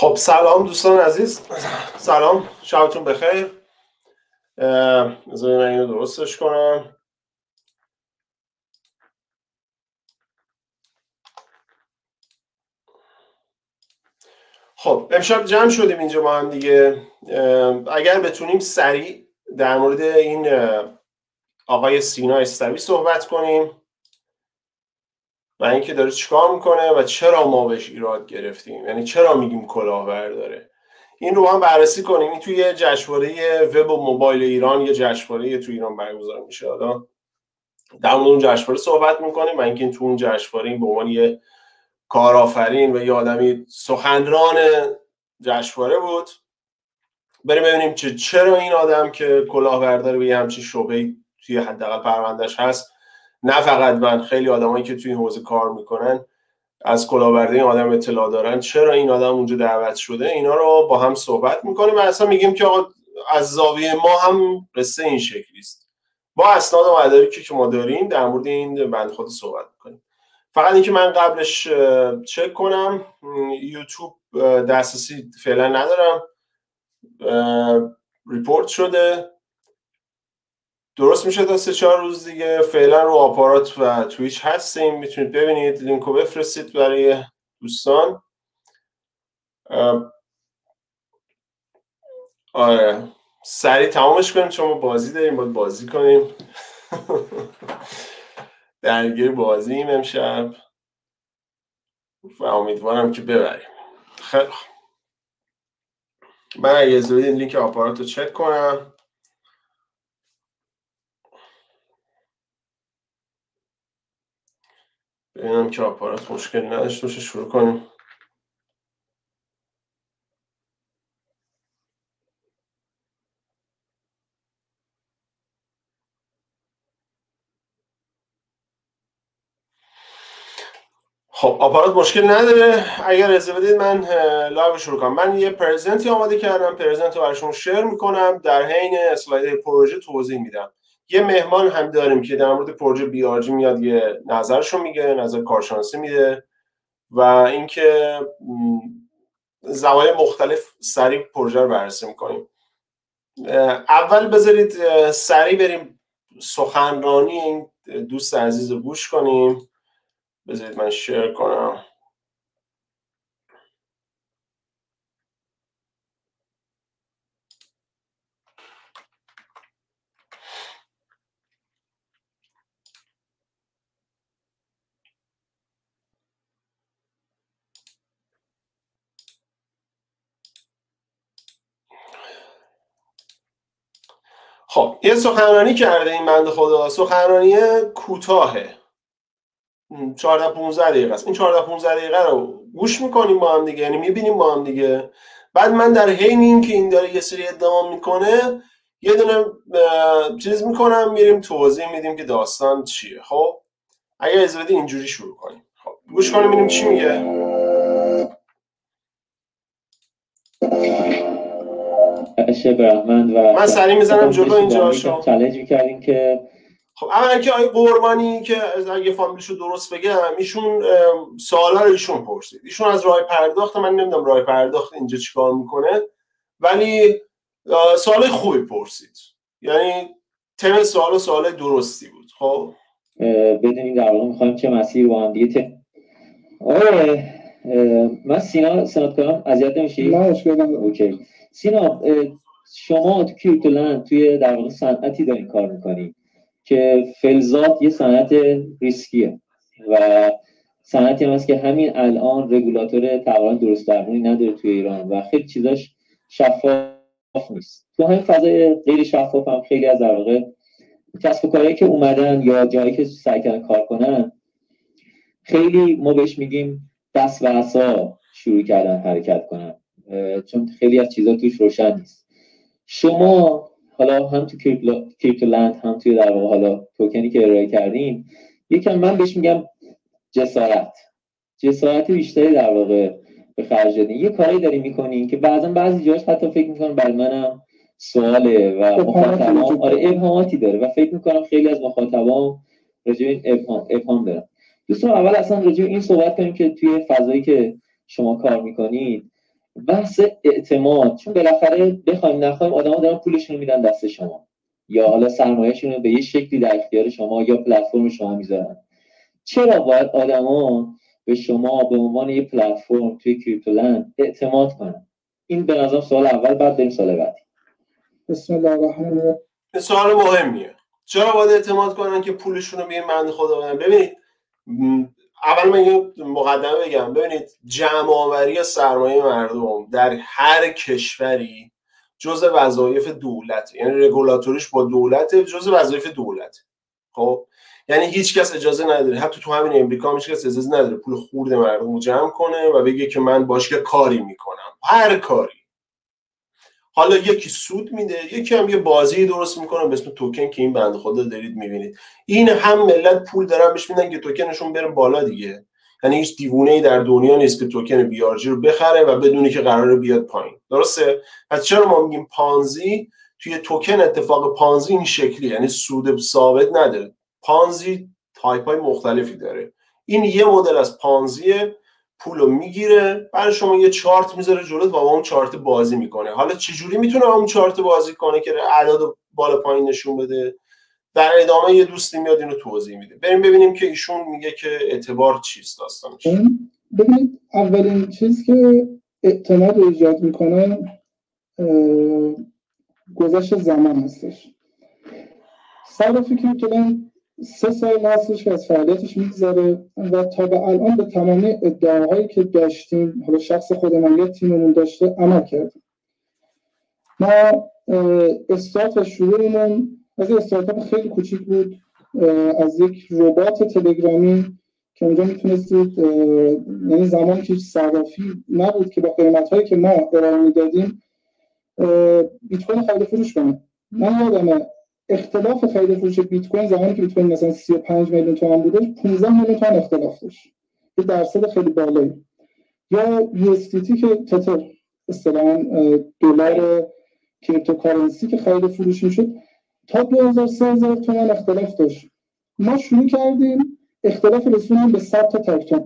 خب سلام دوستان عزیز، سلام، شبتون بخیر. بذارید من اینو درستش کنم. خب امشب جمع شدیم اینجا با هم دیگه. اگر بتونیم سریع در مورد این آقای سینا استوی صحبت کنیم و اینکه داره چیکار میکنه و چرا ما بهش ایراد گرفتیم، یعنی چرا میگیم کلاهبرداره. این رو هم بررسی کنیم. این توی جشنواره وب و موبایل ایران، یه جشنواره توی ایران برگزار میشه. حالا در مورد اون جشنواره صحبت میکنیم و اینکه تو اون جشنواره به عنوان یه کارآفرین و یه آدمی سخنران جشنواره بود. بریم ببینیم چرا این آدم که کلاهبرداره به یه همچین شعبه‌ای توی حداقل پروندهش هست، نه فقط من، خیلی آدمایی که توی این حوزه کار میکنن از کلاهبرداری این آدم اطلاع دارن، چرا این آدم اونجا دعوت شده، اینا رو با هم صحبت میکنیم و اصلا میگیم که آقا از زاویه ما هم قصه این شکلی است. با اسناد و مدارکی که ما داریم در مورد این بند خود صحبت میکنیم. فقط اینکه من قبلش چک کنم، یوتیوب دسترسی فعلا ندارم، ریپورت شده، درست میشه تا 3-4 روز دیگه. فعلا رو آپارات و تویچ هستیم، میتونید ببینید، لینکو بفرستید برای دوستان. آره سریع تمامش کنیم چون ما بازی داریم، باید بازی کنیم. درگیر بازیم امشب و امیدوارم که ببریم. خیلی خوب، من اگه اجازه بدید لینک آپارات رو چک کنم. ببینم که آپارات مشکل نداشته باشه، شروع کنیم. خب آپارات مشکل نداره. اگر اجازه بدید من لایو شروع کنم. من یه پرزنتی آماده کردم، پرزنت رو براشون شیر میکنم، در حین اسلاید پروژه توضیح میدم. یه مهمان هم داریم که در مورد پروژه بی آر جی میاد یه نظرشو میگه، نظر کارشناسی میده و اینکه زوایای مختلف سریع پروژه رو بررسی میکنیم. اول بذارید سریع بریم سخنرانی این دوست عزیز رو گوش کنیم. بذارید من شیر کنم. خب یه سخنرانی کرده این بنده خدا، سخنرانی کوتاهه، 14-15 دقیقه است. این 14-15 دقیقه رو گوش میکنیم با هم دیگه، یعنی میبینیم با هم دیگه. بعد من در حین این که این داره یه سری ادعا میکنه یه دونه چیز میکنم، میریم توضیح میدیم که داستان چیه. خب اگه اجازه بدید اینجوری شروع کنیم. خب گوش کنیم ببینیم چی میگه. من سریع میزنم جلو اینجاشو. چالش میکردیم که خب اولا که آقای قربانی که اگه فامیلشو درست بگم، ایشون سوالا رو ایشون پرسید. ایشون از راه پرداخت، من نمیدونم راه پرداخت اینجا چیکار میکنه، ولی سوال خوبی پرسید، یعنی تم سوال درستی بود. خب بدونیم در واقع میخوایم چه مسیری با هم دیگه من سینا کنم اذیت نمیشی؟ نه اشکال نداره. اوکی. سینا شما تو کریپتولند توی در واقع صنعتی دارین کار میکنی که فلزات یه صنعت ریسکیه و صنعتی هم هست که همین الان رگولاتور تقریبا درست درمونی نداره توی ایران و خیلی چیزاش شفاف نیست. تو همین فضای غیر شفاف هم خیلی از در واقع کسب و کارهایی که اومدن یا جایی که سعی کردن کار کنن، خیلی ما بهش میگیم دست و عصا شروع کردن حرکت کنن، چون خیلی از چیزا توش روشن نیست. شما حالا هم تو کریپتولند هم توی در واقع حالا توکنی که ارائه کردین، یکم من بهش میگم جسارت بیشتری در واقع به خرج دادین. یه کاری داری میکنین که بعضی جاش حتی فکر میکنم برای منم سواله و مخاطبام ابهاماتی داره و فکر میکنم خیلی از مخاطبام راجع به این ابهام دارن. دوستان اول اصلا راجع به این صحبت کنیم که توی فضایی که شما کار میکنید بحث اعتماد، چون بالاخره بخوایم نخوایم آدما دارن پولشون رو میدن دست شما، یا حالا سرمایه‌شون رو به یه شکلی در اختیار شما یا پلتفرم شما میذارن. چرا باید آدما به شما به عنوان یه پلتفرم توی کریپتولند اعتماد کنن؟ این به نظرم سوال اول، بعد بریم سوال بعدی. بسم الله الرحمن الرحیم. سوال مهمیه. چرا باید اعتماد کنن که پولشون رو به این بنده خدا بدن؟ ببینید، اول من یه مقدمه بگم. ببینید، جمع آوری سرمایه مردم در هر کشوری جزء وظایف دولت، یعنی رگولاتوریش با دولت، جزء وظایف دولت. خب یعنی هیچ کس اجازه نداره، حتی تو همین امریکا هیچ کس اجازه نداره پول خورد مردم رو جمع کنه و بگه که من باش که کاری میکنم، هر کاری. حالا یکی سود میده، یکی هم یه بازی درست میکنه به اسم توکن که این بنده خدا دارید میبینید. این هم ملت پول دارن بهش میدن که توکنشون بره بالا دیگه. یعنی هیچ دیوونه‌ای در دنیا نیست که توکن بیارجی رو بخره و بدونی که قراره بیاد پایین. درسته؟ پس چرا ما میگیم پانزی؟ توی توکن اتفاق پانزی این شکلی، یعنی سود ثابت نداره. پانزی تایپ‌های مختلفی داره. این یه مدل از پانزیه، پولو میگیره، برای شما یه چارت میذاره جلوت و با اون چارت بازی میکنه. حالا چجوری میتونه اون چارت بازی کنه که اعداد بالا پایین نشون بده؟ در ادامه یه دوستی میاد اینو توضیح میده. بریم ببینیم که ایشون میگه که اعتبار چیست داستانش. ببینید، اولین چیز که اعتماد رو ایجاد میکنه گذشت زمان هستش. صرافی که کریپتولند 3 سال هستش که از فعالیتش میگذره و تا به الان به تمامی ادعاهایی که داشتیم، حالا شخص خودمون یا تیممون داشته، عمل کردیم. ما استارت و شروعمون از یک استارتاپ خیلی کوچیک بود، از یک ربات تلگرامی که اونجا میتونستید، یعنی زمانی که صرافی نبود که با قیمت‌هایی که ما ارائه میدادیم بیت کوین خرید فروش کنیم. من یادمه اختلاف خرید فروش بیت کوین زمانی که بیت کوین مثلا 35 میلیون تومان بودش، 15 میلیون تومان اختلاف داشت، یه درصد خیلی بالایی. یا USDT که تتر، اصطلاحاً دلار کریپتوکارنسی که خرید فروش میشد، تا 2000 تومان اختلاف داشت. ما شروع کردیم اختلاف رسوندیم به 100 تا تکتون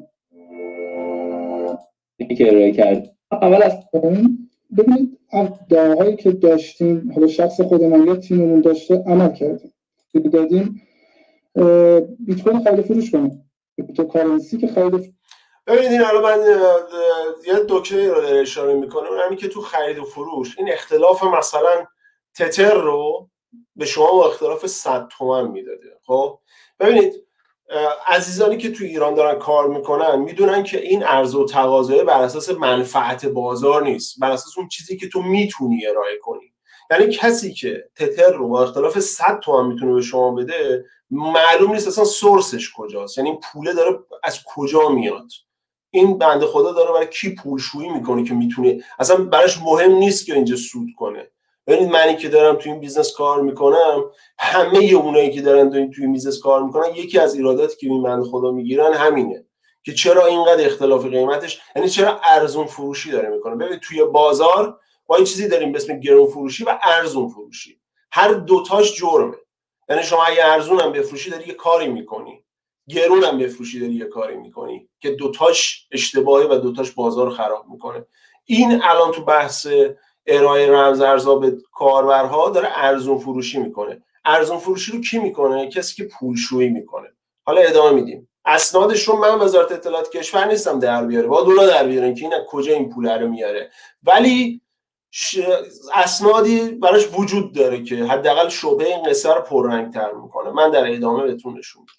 که ارائه کرد. اول از ببینید ادعاهایی که داشتیم، حالا شخص خودمون یا تیممون داشته، عمل کردیم. دادیم بیت کوین خرید فروش کنیم، کریپتوکارنسی که خرید. ببینید الان من یه نکته رو داره اشاره میکنه، اون همین که تو خرید و فروش این اختلاف مثلا تتر رو به شما با اختلاف 100 تومان میداده. خب ببینید، عزیزانی که تو ایران دارن کار میکنن میدونن که این عرضه و تقاضا بر اساس منفعت بازار نیست، بر اساس اون چیزی که تو میتونی ارائه کنی. یعنی کسی که تتر رو با اختلاف 100 تومان میتونه به شما بده، معلوم نیست اصلا سورسش کجاست، یعنی پوله داره از کجا میاد. این بنده خدا داره برای کی پولشویی میکنه که میتونه، اصلا براش مهم نیست که اینجا سود کنه. ببینید، منی که دارم توی این بیزنس کار میکنم، همه اونایی که دارن توی این بیزنس کار میکنن، یکی از ایراداتی که این بنده خدا میگیرن همینه که چرا اینقدر اختلاف قیمتش، یعنی چرا ارزون فروشی داره میکنه. ببینید توی بازار ما این چیزی داریم به اسم گرون فروشی و ارزون فروشی، هر دوتاش جرمه. یعنی شما اگه ارزون هم بفروشی داری یه کاری میکنی، گرون هم بفروشی داری یه کاری میکنی، که دوتاش اشتباهه و دوتاش بازار خراب میکنه. این الان تو بحث ارائه رمز ارزها به کاربرها داره ارزون فروشی میکنه. ارزون فروشی رو کی میکنه؟ کسی که پولشویی میکنه. حالا ادامه میدیم. اسنادش رو من وزارت اطلاعات کشور نیستم در بیاره، با دولا در بیارن که این از کجا این پول رو میاره، ولی اسنادی براش وجود داره که حداقل شبهه این قصه رو پررنگ‌تر میکنه. من در ادامه بهتون نشون میدم.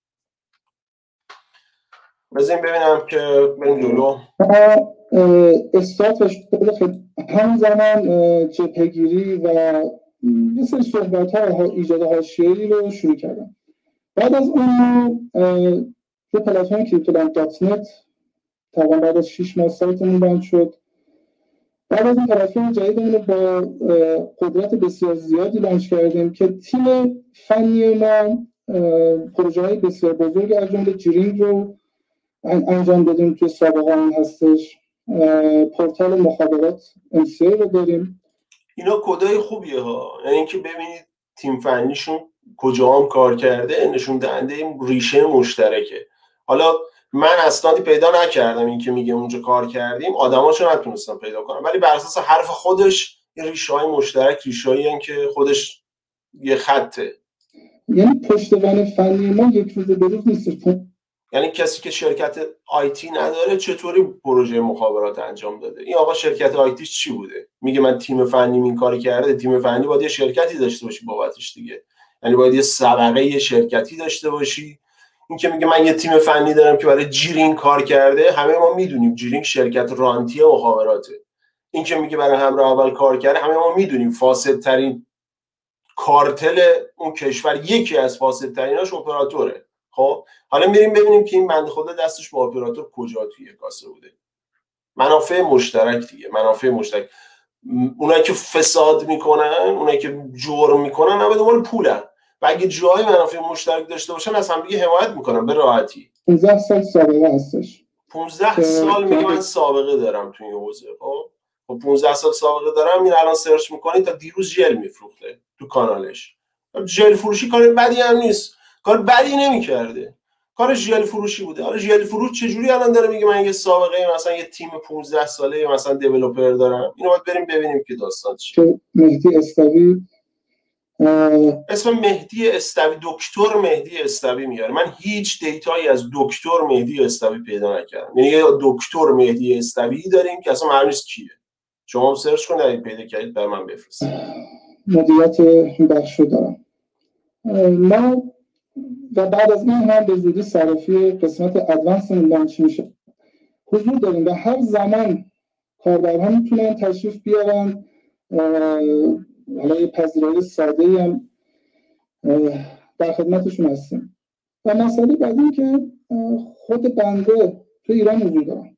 بذاریم ببینم که بریم جلو. استارتش همون زمان جبهه‌گیری و یه سری صحبت‌ها ایجاد حاشیه‌ای رو شروع کردم. بعد از اون تو پلتفرم کریپتولند.net تقریبا بعد از 6 ماه سایتمون بند شد. بعد از این پلتفرم جدیدمون رو با قدرت بسیار زیادی لانچ کردیم که تیم فنی ما پروژه‌های بسیار بزرگ از جمله جرینگ رو انجام دادیم توی سابقه هم هستش. پورتال مخابرات MCA رو داریم. اینا کدای خوبیه ها، یعنی اینکه ببینید تیم فنیشون کجا هم کار کرده، نشون دهنده ریشه مشترکه. حالا من اسنادی پیدا نکردم، این که میگه اونجا کار کردیم آدماشو نتونستم پیدا کنم، ولی بر اساس حرف خودش این ریشه‌های مشترک ریشه‌ای ان که خودش یه خطه. یعنی پشتوانه فنی ما یک روز به روز نیست. یعنی کسی که شرکت آیتی نداره چطوری پروژه مخابرات انجام داده؟ این آقا شرکت آیتیش چی بوده؟ میگه من تیم فنی این کارو کرده. تیم فنی باید یه شرکتی داشته باشی بابتش دیگه، یعنی باید یه سابقه یه شرکتی داشته باشی. این که میگه من یه تیم فنی دارم که برای جیرینگ کار کرده، همه ما میدونیم جیرینگ شرکت رانتی مخابراته. این که میگه برای همراه اول کار کرده، همه ما میدونیم فاسدترین کارتل اون کشور، یکی از فاسدتریناش اپراتوره. خب حالا میریم ببینیم که این بنده خدا دستش با اپراتور کجا توی کاسه بوده. منافع مشترک دیگه، منافع مشترک. اونایی که فساد میکنن، اونایی که جرم میکنن، همه دنبال پولن و اگه جای منافع مشترک داشته باشن از هم دیگه حمایت میکنن به راحتی. 15 سال سابقه هستش. 15 سال میگه من سابقه دارم توی این حوزه. خب 15 سال سابقه دارم. این الان سرچ میکنی تا دیروز ژل میفروخته تو کانالش. ژل فروشی کار بدی هم نیست، کار بدی نمیکرده، کار ژل فروشی بوده. حالا ژل فروش چجوری الان داره میگه من یه سابقه مثلا یه تیم 15 ساله مثلا دیولپر دارم؟ اینو باید بریم ببینیم که داستان چیه. مهدی استوی، اسم مهدی استوی، دکتر مهدی استوی میاره. من هیچ دیتایی از دکتر مهدی استوی پیدا نکردم. یعنی یه دکتر مهدی استوی داریم که اصلا معلوم نیست کیه. شما هم سرچ کنید اگه پیدا کردید برای من بفرستید. مدیریت بخشو دارم. ما و بعد از این هم به زودی صرافی قسمت ادوانس لانچ میشه حضور داریم و هر زمان کاربرها میتونن تشریف بیارن. حالا یه پذیرایی ساده‌ای هم در خدمتشون هستیم. و مسئله بعد این که خود بنده تو ایران حضور دارم،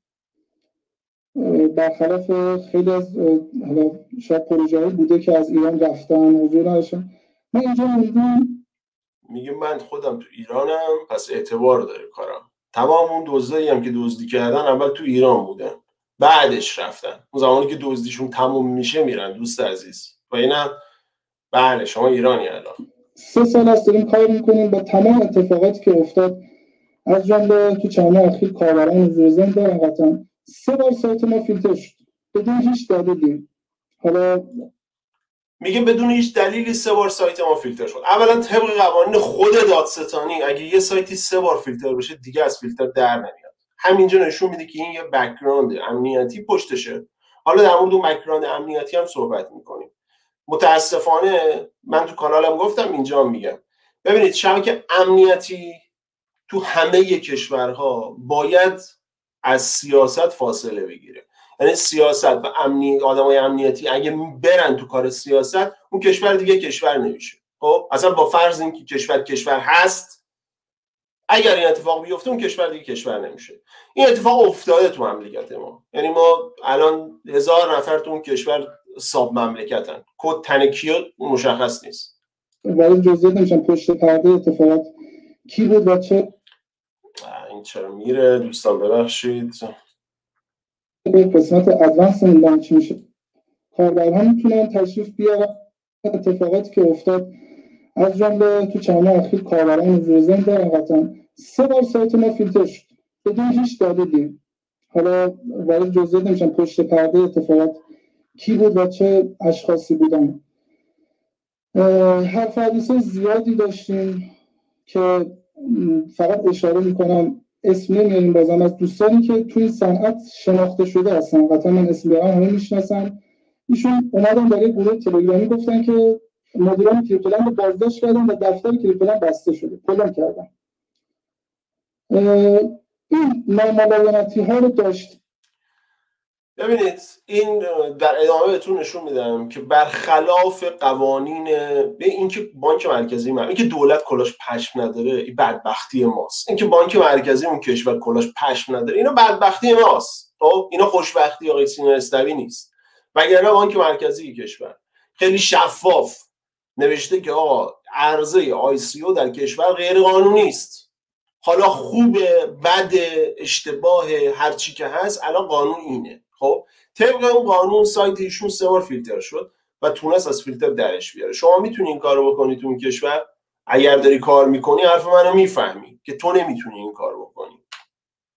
برخلاف خیلی از حالا شاید پروژه‌هایی بوده که از ایران رفتن حضور نداشتن. من اینجا موندم. میگه من خودم تو ایرانم، پس اعتبار داره کارم. تمام اون دزدایی هم که دزدی کردن اول تو ایران بودن، بعدش رفتن. اون زمانی که دزدیشون تموم میشه میرن. دوست عزیز و اینا بله شما ایرانی الان 3 سال است داریم کار میکنیم با تمام اتفاقاتی که افتاد، از جمله تو چند ماه اخیر کاربران حضور ذهن دارن. قطعا 3 بار سایت ما فیلتر شد بدون هیچ دلیلی. حالا میگه بدون هیچ دلیلی 3 بار سایت ما فیلتر شد. اولا طبق قوانین خود دادستانی اگه یه سایتی 3 بار فیلتر بشه دیگه از فیلتر در نمیاد. همینجا نشون میده که این یه بک‌گراند امنیتی پشتشه. حالا در مورد اون بک‌گراند امنیتی هم صحبت میکنیم. متاسفانه من تو کانالم گفتم، اینجا میگم، ببینید شبکه امنیتی تو همه کشورها باید از سیاست فاصله بگیره. یعنی سیاست و آدمای امنیتی اگه برن تو کار سیاست، اون کشور دیگه کشور نمیشه. خب اصلا با فرض اینکه کشور هست، اگر این اتفاق بیفته اون کشور دیگه کشور نمیشه. این اتفاق افتاده تو مملکت ما. یعنی ما الان 1000 نفر تو اون کشور ساب مملکتن. کد تن کیو مشخص نیست. ولی جزئیات نمیشن پشت پرده اتفاقات کی بود و چه. این چرا میره دوستان؟ ببخشید. به قسمت ادوانس لانچ میشه کاربرها میتونن تشریف بیارن. اتفاقاتی که افتاد از جمله تو چند ماه اخیر کاربران حضور ذهن دارن. قطعا 3 بار سایت ما فیلتر شد بدون هیچ دلیلی. حالا وارد جزئیات نمیشن پشت پرده اتفاقات کی بود و چه اشخاصی بودن. حرف حدیث زیادی داشتیم که فقط اشاره میکنم، اسم نمیاریم بازم، از دوستانی که توی صنعت شناخته شده هستن. قطعا من اسم بیارم همه میشناسن. ایشون اومدن برای گروه تلگرامی گفتن که مدیران کریپتولند رو بازداشت کردن و دفتر کریپتولند بسته شده، کلان کردن. این ناملایمتی ها رو داشت. ببینید این در ادامه بهتون نشون میدم که برخلاف قوانین به اینکه بانک مرکزی اینکه دولت کلاش پشم نداره، این بدبختی ماست. اینکه بانک مرکزی اون کشور کلاش پشم نداره، اینا بدبختی ماست. خب اینا خوشبختی آقای سینا استوی نیست. وگرنه بانک مرکزی کشور خیلی شفاف نوشته که آقا عرضه ICO در کشور غیر قانونی است. حالا خوبه، بده، اشتباه، هر چی که هست، الان قانون اینه. خب طبق اون قانون سایت ایشون 3 بار فیلتر شد و تونست از فیلتر درش بیاره. شما میتونی این کارو بکنی تو این کشور؟ اگر داری کار میکنی حرف منو میفهمی که تو نمیتونی این کارو بکنی.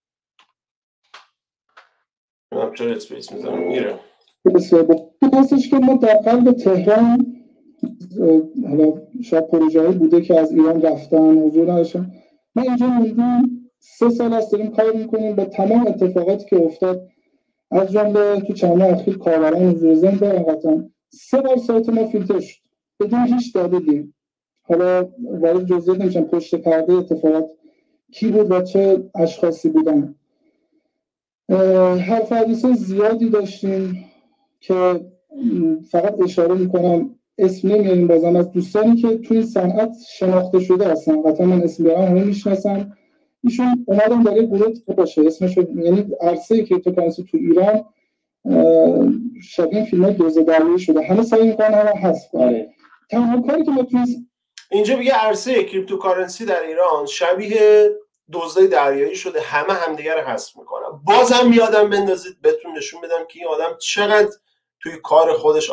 نمیدونم چرا اسپیس میذارم میره. بسیار خوب. این هستش که ما در قلب تهران، حالا شاید پروژه‌ای بوده که از ایران رفتن حضور نداشتن، ما اینجا موندیم 3 سال است داریم کار میکنیم با تمام اتفاقاتی که افتاد، از جمله تو چند ماه اخیر کاربران حضور ذهن دارن قطعا 3 بار سایت ما فیلتر شد بدون هیچ دلیلی. حالا وارد جزئیات نمیشم پشت پرده اتفاقات کی بود و چه اشخاصی بودن. حرف حدیث زیادی داشتیم که فقط اشاره میکنم، اسم نمیاریم بازم، از دوستانی که توی این صنعت شناخته شده هستن، قطعا من اسم بیارم همه میشناسن، ایشون اومدن در یک گروه باشه اسمش، یعنی عرصه کریپتوکارنسی تو ایران شبیه فیلم دوزه دریایی شده، همه سعی میکنن همه حذف کنن. تنها کاری که ما توی اینجا بگه عرصه کریپتوکارنسی در ایران شبیه دزدای دریایی شده، همه همدیگه رو حذف میکنن. بازم یادم بندازید بهتون نشون بدم که این آدم چقدر توی کار خودش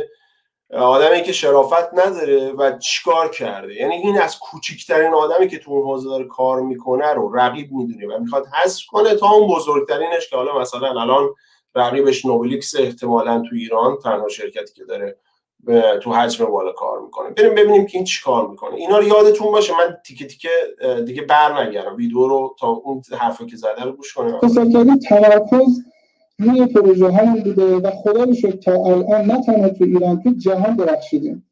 آدمی که شرافت نداره و چیکار کرده. یعنی این از کوچکترین آدمی که تو اون حوزه داره کار میکنه رو رقیب میدونه و میخواد حذف کنه تا اون بزرگترینش که حالا مثلا الان رقیبش نوبلیکس احتمالاً تو ایران تنها شرکتی که داره تو حجم بالا کار میکنه. بریم ببینیم که این چی کار میکنه. اینا رو یادتون باشه. من تیکه تیکه دیگه برنگردم ویدیو رو تا اون حرفی که زده رو گوش کنیم. تمرکز روی پروژه همون بوده و خدا رو شکر تا الان نه تنها تو ایران تو جهان درخشیدیم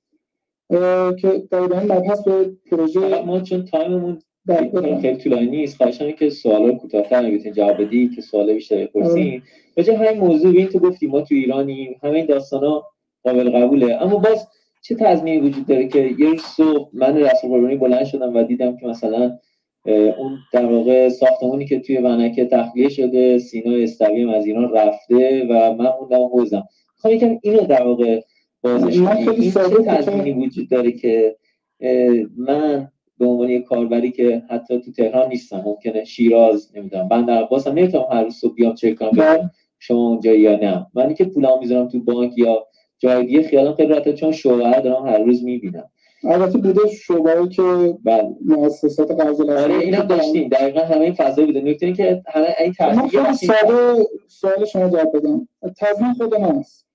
که در این مبحث به پروژه ما چون تایممون خیلی طولانی نیست، خواهشاً که سوالا کوتاه‌تر نگید جواب بدی که سوال بیشتر بپرسین. راجع همین موضوع این تو گفتی ما تو ایرانیم، همین داستانا قابل قبوله، اما باز چه تضمینی وجود داره که یه روز صبح من رسول قربانی بلند شدم و دیدم که مثلا اون در واقع ساختمانی که توی ونکه تخلیه شده، سینا استوی از ایران رفته و من موندم حوزم. میخوام یکم اینو در واقع بازش کنم. این چه تضمینی وجود داره که من به عنوان یک کاربری که حتی تو تهران نیستم، ممکنه شیراز، نمیدونم بندر عباس هم نمیتونم هر روز صبح بیام چک کنم شما اونجا یا نه، من که پولام میذارم تو بانک یا جای دیگه خیالم خیلی راحته چون شعبه دارم هر روز میبینم. البته بوده شعبه‌ای که مؤسسات قرض آره اینا داشتیم، دقیقاً همه این فضا بوده. نکته اینه که همه این تضمین سوال شما جواب بدم. تضمین خود من است.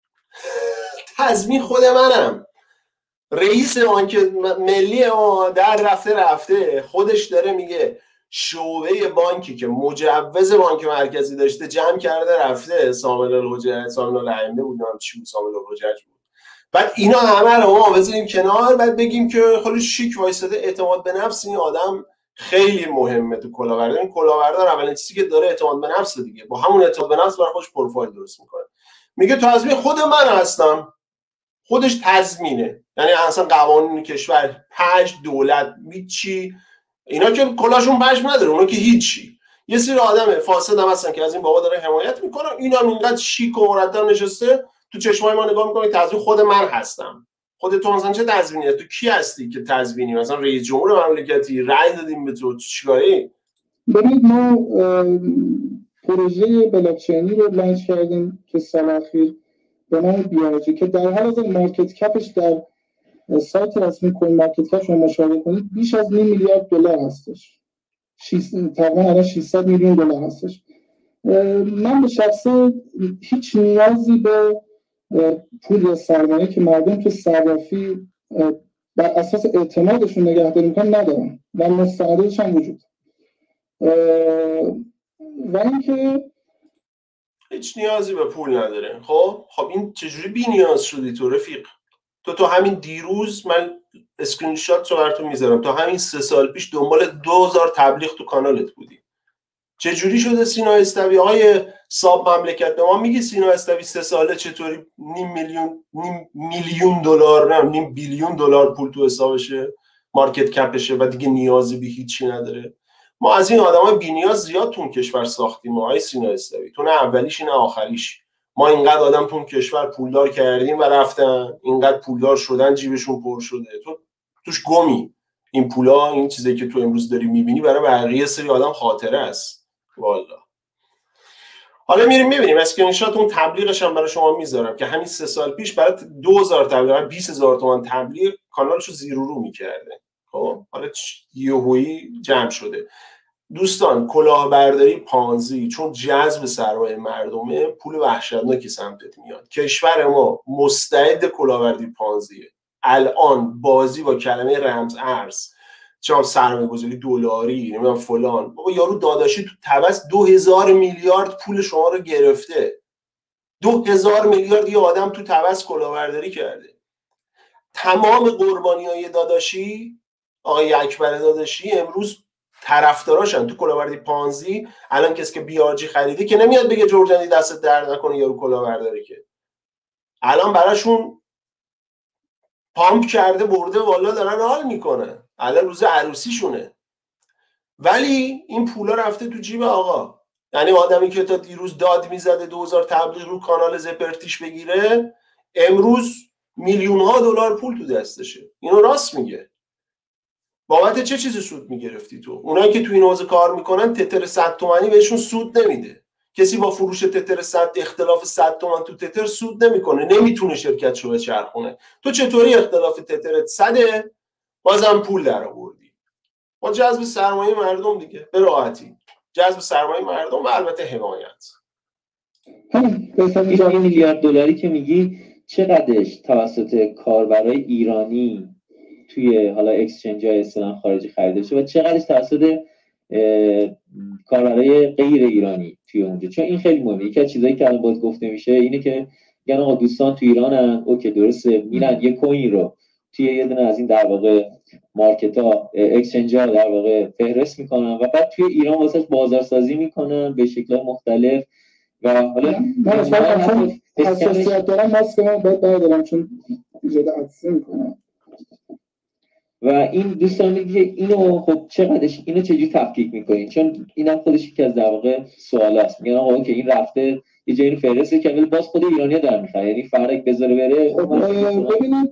تضمین خود منم. رئیس بانک ملی ما در رفته خودش داره میگه شعبه بانکی که مجوز بانک مرکزی داشته جمع کرده رفته سامل الحجج، سامل الائمه بود، نام چی بود، سامل الحجج بود. بعد اینا همه رو ما بذاریم کنار، بعد بگیم که خیلی شیک وایساده. اعتماد به نفس این آدم خیلی مهمه تو کلاهبرداری. این کلاهبردار اولین چیزی که داره اعتماد به نفس دیگه، با همون اعتماد به نفس برای خودش پروفایل درست میکنه. میگه تضمین خود من هستم. خودش تضمینه. یعنی اصلا قوانین کشور، پنج دولت، هیچی اینا که کلاشون پشم نداره، اونا که هیچی. یه سری آدم فاسد هم هستن که از این بابا داره حمایت میکنن. اینا هم اینقدر شیک و مرتب نشسته تو چشمای ما نگاه میکنه تضمین خود من هستم. خود تو مثلا چه تضمینیه؟ تو کی هستی که تضمینی؟ مثلا رئیس جمهور مملکتی رأی دادیم به تو چیکاری؟ ببینید ما پروژه بلاکچینی رو لانچ کردیم تو سال اخیر به نام بیارجی که در حال حاضر مارکت کپش در سایت رسمی کوین مارکت کپ شما مشاهده کنید بیش از $5 میلیارد هستش. تقریبا الان 600 میلیون دلار هستش. من به شخصه هیچ نیازی به پول یا سرمایه که مردم تو صرافی بر اساس اعتمادشون نگهداری میکنن ندارم و مستنداتش هم وجود و اینکه هیچ نیازی به پول نداره. خب این چجوری بی نیاز شدی تو رفیق؟ تو همین دیروز من اسکرین شات رو براتون میذارم، تا همین 3 سال پیش دنبال 2000 تبلیغ تو کانالت بودی. چجوری شده سینا استوی آقای صاحب مملکت به ما میگی سینا استوی 3 ساله چطوری نیم میلیون دلار نه نیم بیلیون دلار پول تو حسابشه، مارکت کپشه و دیگه نیازی به هیچی نداره؟ ما از این آدمای بی‌نیاز زیاد تو کشور ساختیم آقای سینا استوی، تو نه اولیش نه آخریش. ما اینقدر آدم تو کشور پولدار کردیم و رفتن، اینقدر پولدار شدن جیبشون پر شده، تو توش گمی. این پولا، این چیزی که تو امروز داری میبینی برای بقیه سری آدم خاطره است والا. حالا میریم میبینیم اسکرین شات اون تبلیغش هم برای شما میذارم که همین 3 سال پیش برای 2000 تبلیغ 20000 تومان تبلیغ کانالشو زیر و رو میکرده. خب حالا یهویی جمع شده. دوستان کلاهبرداری پانزی چون جذب سرمایه مردمه، پول وحشتناکی سمتت میاد. کشور ما مستعد کلاهبرداری پانزیه. الان بازی با کلمه رمز ارز، چه سرمایه گذاری دلاری، نمیدونم فلان، بابا یارو داداشی تو طبس 2000 میلیارد پول شما رو گرفته. 2000 میلیارد یه آدم تو طبس کلاهبرداری کرده. تمام قربانیای داداشی، آقای اکبر داداشی امروز طرفداراشن تو کلاهبرداری پانزی. الان کسی که بیارجی خریده که نمیاد بگه جورجانی دست درد نکنه یارو کلاهبرداری، که الان براشون پامپ کرده برده والا دارن حال میکنن، الان روز عروسیشونه. ولی این پولا رفته تو جیب آقا. یعنی آدمی که تا دیروز داد میزده 2000 تبلیغ رو کانال زپرتیش بگیره، امروز میلیون ها دلار پول تو دستشه. اینو راست میگه. بابت چه چیزی سود میگرفتی تو؟ اونایی که تو این حوزه کار میکنن تتر 100 تومانی بهشون سود نمیده. کسی با فروش تتر 100 اختلاف 100 تومان تو تتر سود نمیکنه، نمیتونه شرکتشو بچرخونه. تو چطوری اختلاف تترت 100 بازم پول در آوردی؟ با جذب سرمایه مردم دیگه، به راحتی جذب سرمایه مردم و البته حمایت. این میلیارد دلاری که میگی چقدرش توسط کاربرای ایرانی توی حالا اکسچنج های اصطلاحاً خارجی خریده شده و چقدرش توسط کاربرای غیر ایرانی توی اونجا؟ چون این خیلی مهمه. یکی از چیزایی که الان باز گفته میشه اینه که یعنی آقا دوستان تو ایرانن، اوکی درسته، میرن یه کوین رو توی یه دونه از این در واقع مارکت ها اکسچنج ها در واقع فهرست میکنن و بعد توی ایران واسش بازارسازی میکنن به شکل مختلف. و حالا من حساسیت دارم، ماسک من باید بردارم چون ایجاد عطسه میکنم. و این دوستان میگه اینو خب چقدرش، اینو چجوری تفکیک میکنین؟ چون اینم خودش یکی از در واقع سوالاست. میگن آقا اوکی این رفته یه جایی رو فهرسته که ولی باز خود ایرانی‌ها دارن میخرن، یعنی فرق بذاره بره. ببینید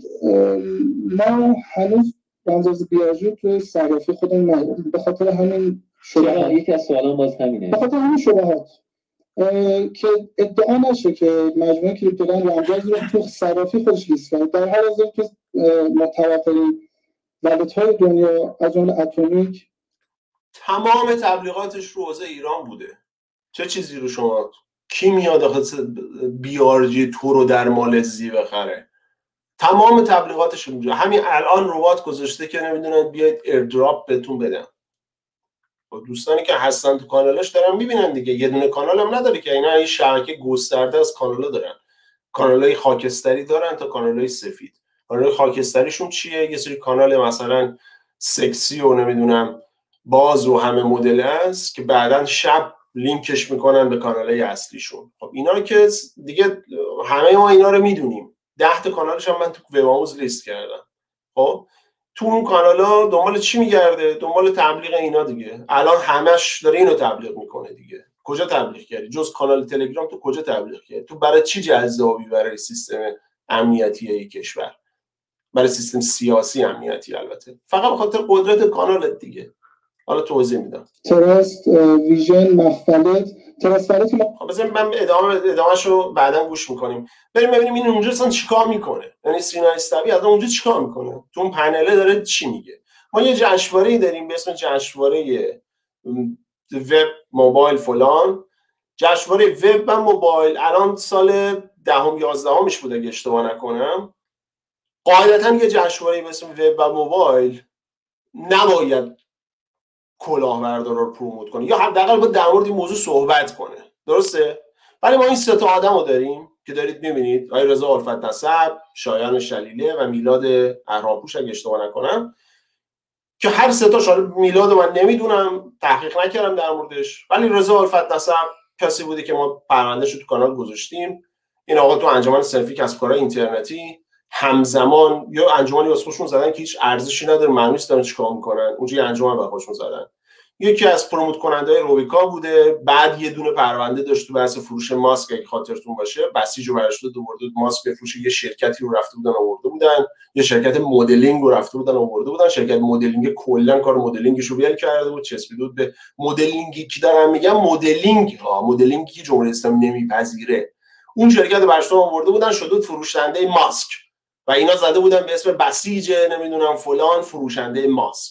ما هنوز بنزرز بیاجو توی صرافی خودمون نداریم، به خاطر همین شبهات. یکی از سوالان باز همینه، به خاطر همین شبهات که ادعا نشه که مجموعه کریپتولند رمزارز رو تو صرافی خودش لیست کرد. در حال حاضر که متواترین والت‌های دنیا از جمله اتمیک تمام تبلیغاتش رو حوزه ایران بوده. چه چیزی رو شما کی میاد آخه بیارجی تو رو در مالزی بخره؟ تمام تبلیغاتش رو همین الان ربات گذاشته که نمیدونن بیاید ایردراپ بهتون بدن. دوستانی که هستن تو کانالش دارن میبینن دیگه. یه دونه کانال هم نداره که اینا این شبکه گسترده از کانالا دارن. کانالای خاکستری دارن تا کانالای سفید. کانالای خاکستریشون چیه؟ یه سری کانال مثلا سکسی و نمیدونم باز و همه مدل است که بعدن شب لینکش میکنن به کانالای اصلیشون. خب اینا که دیگه همه ما اینا رو میدونیم. 10 تا کانالش هم من تو وب آموز لیست کردم. خب تو اون کانالا دنبال چی میگرده؟ دنبال تبلیغ اینا دیگه. الان همش داره اینو تبلیغ میکنه دیگه. کجا تبلیغ کردی؟ جز کانال تلگرام تو کجا تبلیغ کردی؟ تو برای چی جذابی برای سیستم امنیتی یک کشور؟ برای سیستم سیاسی امنیتی البته. فقط به خاطر قدرت کانالت دیگه. حالا توضیح میدم. تراست، ویژن، مفلت، تراست خب بذاریم من ادامهشو بعداً گوش میکنیم. بریم ببینیم این اونجا اصلا چیکار میکنه. یعنی سینا استوی از اونجا چیکار میکنه؟ تو اون پنله داره چی میگه؟ ما یه جشنواره‌ای داریم به اسم جشنواره وب موبایل فلان. جشنواره وب و موبایل الان سال 10-11 بود اگه اشتباه نکنم. قاعدتاً یه جشنواره به اسم وب و موبایل نباید کلاهبردارا رو پروموت کنه یا حداقل باید در مورد این موضوع صحبت کنه. درسته؟ ولی ما این سه تا آدمو داریم که دارید می‌بینید، آقای رضا الفت نسب، شایان شلیله و میلاد اهرامپوش اگه اشتباه نکنم، که هر سه تاش، میلاد من نمیدونم تحقیق نکردم در موردش، ولی رضا الفت نسب کسی بوده که ما پروندهش رو تو کانال گذاشتیم. این آقا تو انجمن صنفی کسب کارهای اینترنتی همزمان یا انجمنی واسه خودشون زدن که هیچ ارزشی نداره، معنی نیست دارن چیکار میکنن. اونجا یه انجمن برای خودشون زدن. یکی از پروموت کننده‌های روبیکا بوده، بعد یه دونه پرونده داشت تو بحث فروش ماسک اگه خاطرتون باشه، بسیج رو برش داد آورد ماسک بفروشه، یه شرکتی رو رفته بودن آورده بودن، یه شرکت مدلینگ رو رفته بودن آورده بودن، شرکت مدلینگ کلا کار مدلینگش رو بیل کرده بود، چسبیده بود به مدلینگی که دارن میگم مدلینگ مدلینگی جمهوری اسلامی نمیپذیره. اون شرکت برش آورده بودن شده فروشنده ماسک و اینا زده بودن به اسم بسیج نمیدونم فلان فروشنده ماسک.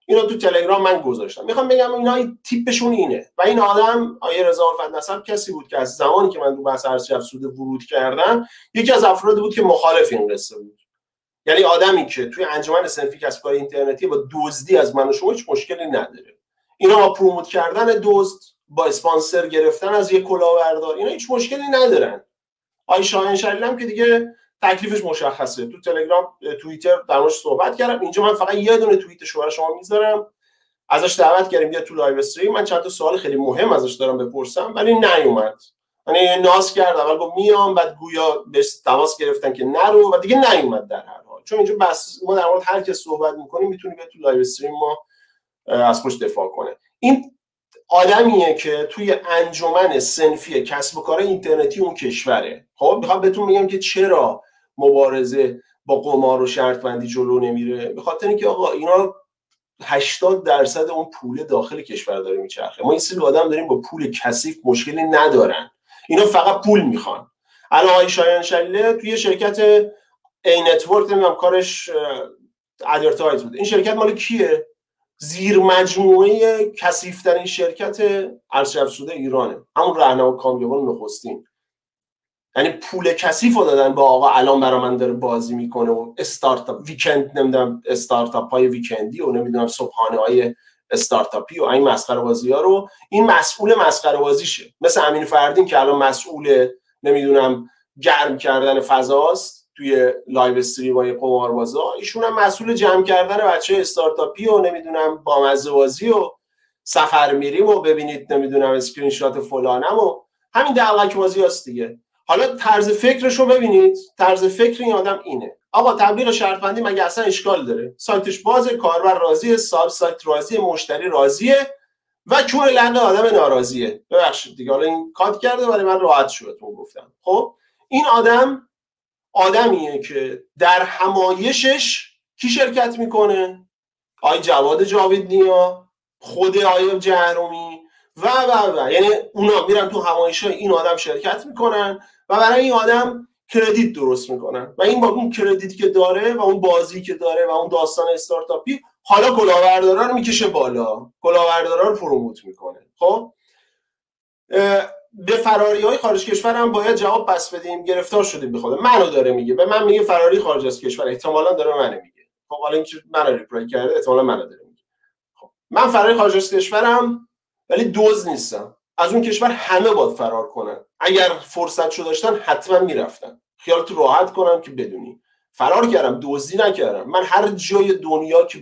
اینو تو تلگرام من گذاشتم. میخوام بگم اینا تیپشون اینه و این آدم آیه رضا الفت‌نسب کسی بود که از زمانی که من تو بحث ارزش افزوده ورود کردم یکی از افرادی بود که مخالف این قصه بود. یعنی آدمی که توی انجمن صنفی کسب کار اینترنتی با دزدی از من و شما هیچ مشکلی نداره. اینا با پروموت کردن دزد، با اسپانسر گرفتن از یک کلاهبردار، اینا هیچ مشکلی ندارن. آقای شاهین شلیل هم که دیگه تکلیفش مشخصه. تو تلگرام، توییتر در موردش صحبت کردم. اینجا من فقط یه دونه توییتش برای شما میذارم. ازش دعوت کردیم بیا تو لایو استریم. من چند تا سوال خیلی مهم ازش دارم بپرسم ولی نیومد. یعنی ناز کرد، اول گفت میام، بعد گویا بهش تماس گرفتن که نرو و دیگه نیومد. در هر حال چون اینجا بس ما در مورد هر کس صحبت می‌کنیم میتونی بیا تو لایو استریم ما از خودش دفاع کنه. این آدمیه که توی انجمن صنفی کسب و کار اینترنتی اون کشوره. خب میخوام بهتون بگم که چرا مبارزه با قمار و شرط بندی جلو نمیره. به خاطر اینکه آقا اینا 80% اون پول داخل کشور داره میچرخه. ما این سری آدم داریم با پول کثیف مشکلی ندارن. اینا فقط پول میخوان. الان آقای شایان شلیله توی شرکت ای نتورک نمیدونم کارش ادورتایز بود. این شرکت مال کیه؟ زیر مجموعه کثیف‌ترین شرکت ارزش افزوده ایرانه، همون راهنما کامیابان نخستین. یعنی پول کثیف رو دادن با آقا الان برا من داره بازی میکنه و استارتاپ ویکند نمیدونم استارتاپ های ویکندی و نمیدونم صبحانه های استارتاپی و این مسخره بازی ها رو این مسئول مسخره بازیشه. مثل امین فردین که الان مسئول نمیدونم گرم کردن فضاست توی لایو استریم های قماربازا، ایشون هم مسئول جمع کردن بچه استارتاپی و نمیدونم بامزه بازی و سفر میریم و ببینید نمیدونم اسکرین شات فلانم و همین دلغک بازی هست دیگه. حالا طرز فکرش رو ببینید، طرز فکر این آدم اینه. آقا تبلیغ شرط بندی مگه اصلا اشکال داره؟ سایتش بازه، کاربر راضیه، صاحب سایت راضیه، مشتری راضیه و چون لنگ آدم ناراضیه. ببخشید دیگه، حالا این کات کرده ولی من راحت شدتون گفتم. خب این آدم آدمیه که در همایشش کی شرکت میکنه؟ آقای جواد جاویدنیا، خود آقای جهرومی و یعنی اونا میرن تو همایش‌های این آدم شرکت میکنن و برای این آدم کردیت درست میکنن و این با اون کردیتی که داره و اون بازی که داره و اون داستان استارتاپی حالا کلاهبردارا رو میکشه بالا، کلاهبردارا رو پروموت میکنه. خب به فراری‌های خارج کشور هم باید جواب پس بدیم. گرفتار شدیم به خود منو داره میگه، به من میگه فراری خارج از کشور، احتمالاً داره منو میگه. خب حالا اینکه منو ریپلای کرده احتمالاً منو داره میگه. خب من فراری خارج از کشورم ولی دزد نیستم. از اون کشور همه باید فرار کنن. اگر فرصتشو داشتن حتما میرفتن. خیالت راحت کنم که بدونی فرار کردم، دزدی نکردم. من هر جای دنیا که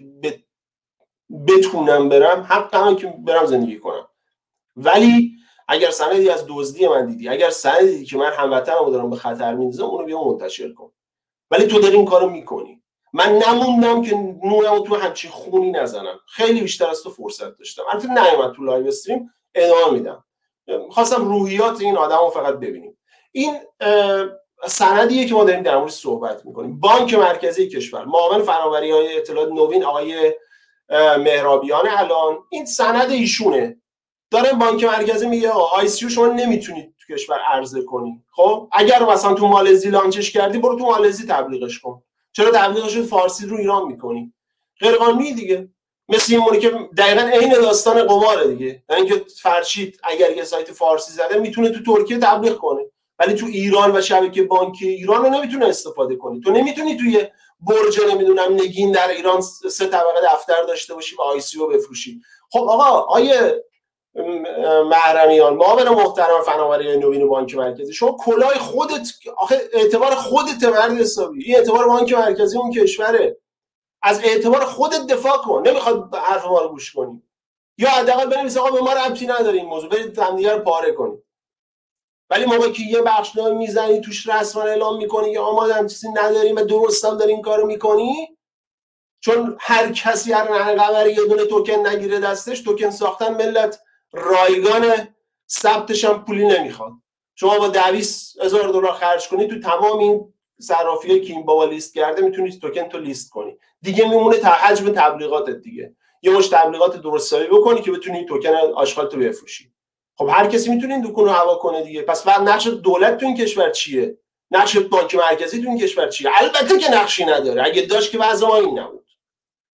بتونم برم حقمه که برم زندگی کنم. ولی اگر سندی از دزدی من دیدی، اگر سندی دیدی که من هموطنمو دارم به خطر میندازم، اونو بیا منتشر کن. ولی تو داری این کارو میکنی. من نموندم که نونمو تو همچین خونی نزنم. خیلی بیشتر از تو فرصت داشتم. البته نیومد تو لایو استریم، ادامه میدم. خواستم روحیات این آدمو فقط ببینیم. این سندیه که ما داریم در موردش صحبت میکنیم. بانک مرکزی کشور، معاون فناوری‌های اطلاعات نوین آقای مهرابیان، الان این سند ایشونه. داره بانک مرکزی میگه آی سی شما نمیتونید تو کشور عرضه کنی. خب اگر مثلا تو مالزی لانچش کردی برو تو مالزی تبلیغش کن. چرا تبلیغش فارسی رو ایران میکنی؟ غیر قانونی دیگه. مثل این مونی که دقیقاً عین داستان قماره دیگه. یعنی که فرشید اگر یه سایت فارسی زده میتونه تو ترکیه تبلیغ کنه، ولی تو ایران و شبکه بانکی ایران رو نمیتونه استفاده کنی. تو نمیتونی توی برج نمیدونم نگین در ایران 3 طبقه دفتر داشته باشی و آی سی او بفروشی. خب آقا آیه محرمیان، معاون محترم فناوری نوین بانک مرکزی، شما کلاه خودت، آخه اعتبار خودت مرد حسابی، این اعتبار بانک مرکزی اون کشوره. از اعتبار خودت دفاع کن. نمیخواد حرف ما رو گوش کنی، یا حداقل بنویس آقا به ما ربطی نداره این موضوع، برید همدیگه رو پاره کنید. ولی موقعی که یه بخشنامه میزنی توش رسما اعلام میکنی که آماده هم چیزی نداریم و درست هم داری این کارو میکنی، چون هر کسی هر قمری یه دونه توکن نگیره دستش، توکن ساختن ملت رایگان، ثبتش هم پولی نمیخواد. شما با 200,000 دلار خرج کنی تو تمام این صرافی‌هایی که این بابا لیست کرده میتونی توکن تو لیست کنی. دیگه میمونه تا حجم تبلیغاتت دیگه. یه مش تبلیغات درست‌حسابی بکنی که بتونی توکن آشغال تو بفروشی. خب هر کسی میتونه این دکون رو هوا کنه دیگه. پس بعد نقش دولت تو این کشور چیه؟ نقش بانک مرکزی تو این کشور چیه؟ البته که نقشی نداره. اگه داشت که وضع ما این نبود.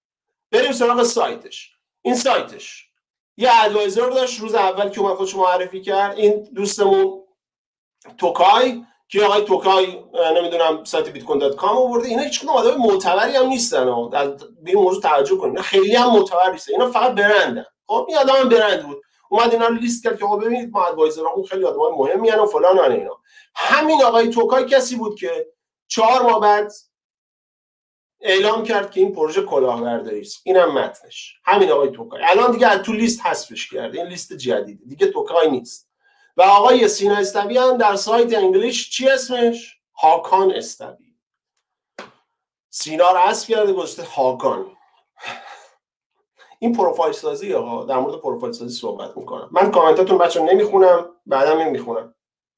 بریم سراغ سایتش. این سایتش یه ادوایزر داشت روز اول که اومد خودش معرفی کرد، این دوستمون توکای که آقای توکای نمیدونم سایت بیت کوین دات کام آورده. اینا هیچ کدوم آدم معتبری هم نیستن به این موضوع توجه کنید. اینا خیلی هم معتبر نیستن، اینا فقط برندن. خب این آدم برند بود، اومد اینا رو لیست کرد که آقا ببینید ما ادوایزرامون خیلی آدمای مهمی ان و فلان و اینا. همین آقای توکای کسی بود که 4 ماه بعد اعلام کرد که این پروژه کلاهبرداری است. اینم متنش. همین آقای توکای الان دیگه از تو لیست حذفش کرده. این لیست جدیده دیگه، توکای نیست. و آقای سینا استوی هم در سایت انگلیش چی اسمش؟ هاکان استوی. سینا رو حذف کرده گذاشته هاکان. این پروفایل سازی. آقا در مورد پروفایل سازی صحبت میکنم. من کامنتاتون بچه‌ها نمیخونم، بعدم میخونم.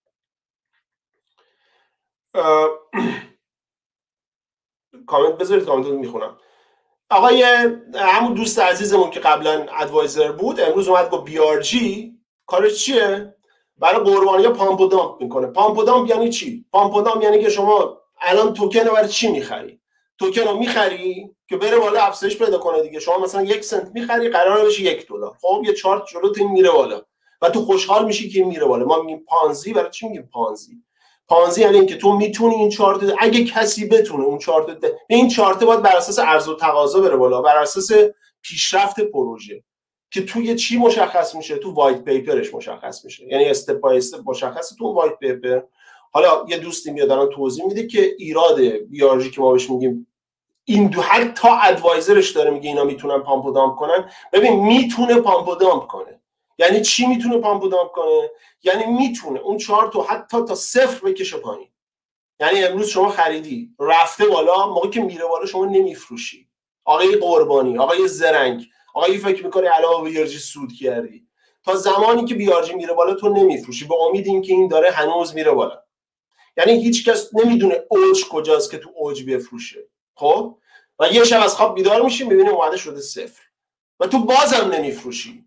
کامنت بذارید، کامنتاتون میخونم. آقای همون دوست عزیزمون که قبلا ادوایزر بود امروز اومد با BRG. کارش چیه؟ برای قربانی‌ها پامپ و دامپ میکنه. پامپ و دامپ یعنی چی؟ پامپ و دامپ یعنی که شما الان توکن رو برای چی میخری؟ توکن رو میخری که بره بالا افزایش پیدا کنه دیگه. شما مثلا 1 سنت میخری قراره بشه $1. خب یه چارت جلوت این میره بالا و تو خوشحال میشی که این میره بالا. ما میگیم پانزی. برای چی میگیم پانزی؟ پانزی یعنی اینکه تو میتونی این چارت، اگه کسی بتونه اون چارت این چارت باید بر اساس عرضه و تقاضا بره بالا، بر اساس پیشرفت پروژه که توی چی مشخص میشه؟ تو وایت پیپرش مشخص میشه. یعنی استپ بای استپ مشخصه تو وایت پیپر. حالا یه دوستی میاد الان توضیح میده که ایراد بیارژی که ما بهش میگیم این دو حتی ادوایزرش داره میگه اینا میتونن پامپ و دامپ کنن. ببین میتونه پامپ و دامپ کنه. یعنی چی میتونه پامپ و دامپ کنه؟ یعنی میتونه اون چارت رو حتی تا 0 بکشه پایین. یعنی امروز شما خریدی رفته بالا، موقعی که میره بالا شما نمیفروشی. آقای قربانی، آقای زرنگ، آقای فکر میکنه علاوه بیارژی سود کردی. تا زمانی که بیارژی میره بالا تو نمیفروشی به امید اینکه این داره هنوز میره بالا. یعنی هیچ کس نمیدونه اوج کجاست که تو اوج بفروشه. خب و یه شب از خواب بیدار میشی میبینی اومده شده 0 و تو بازم نمیفروشی.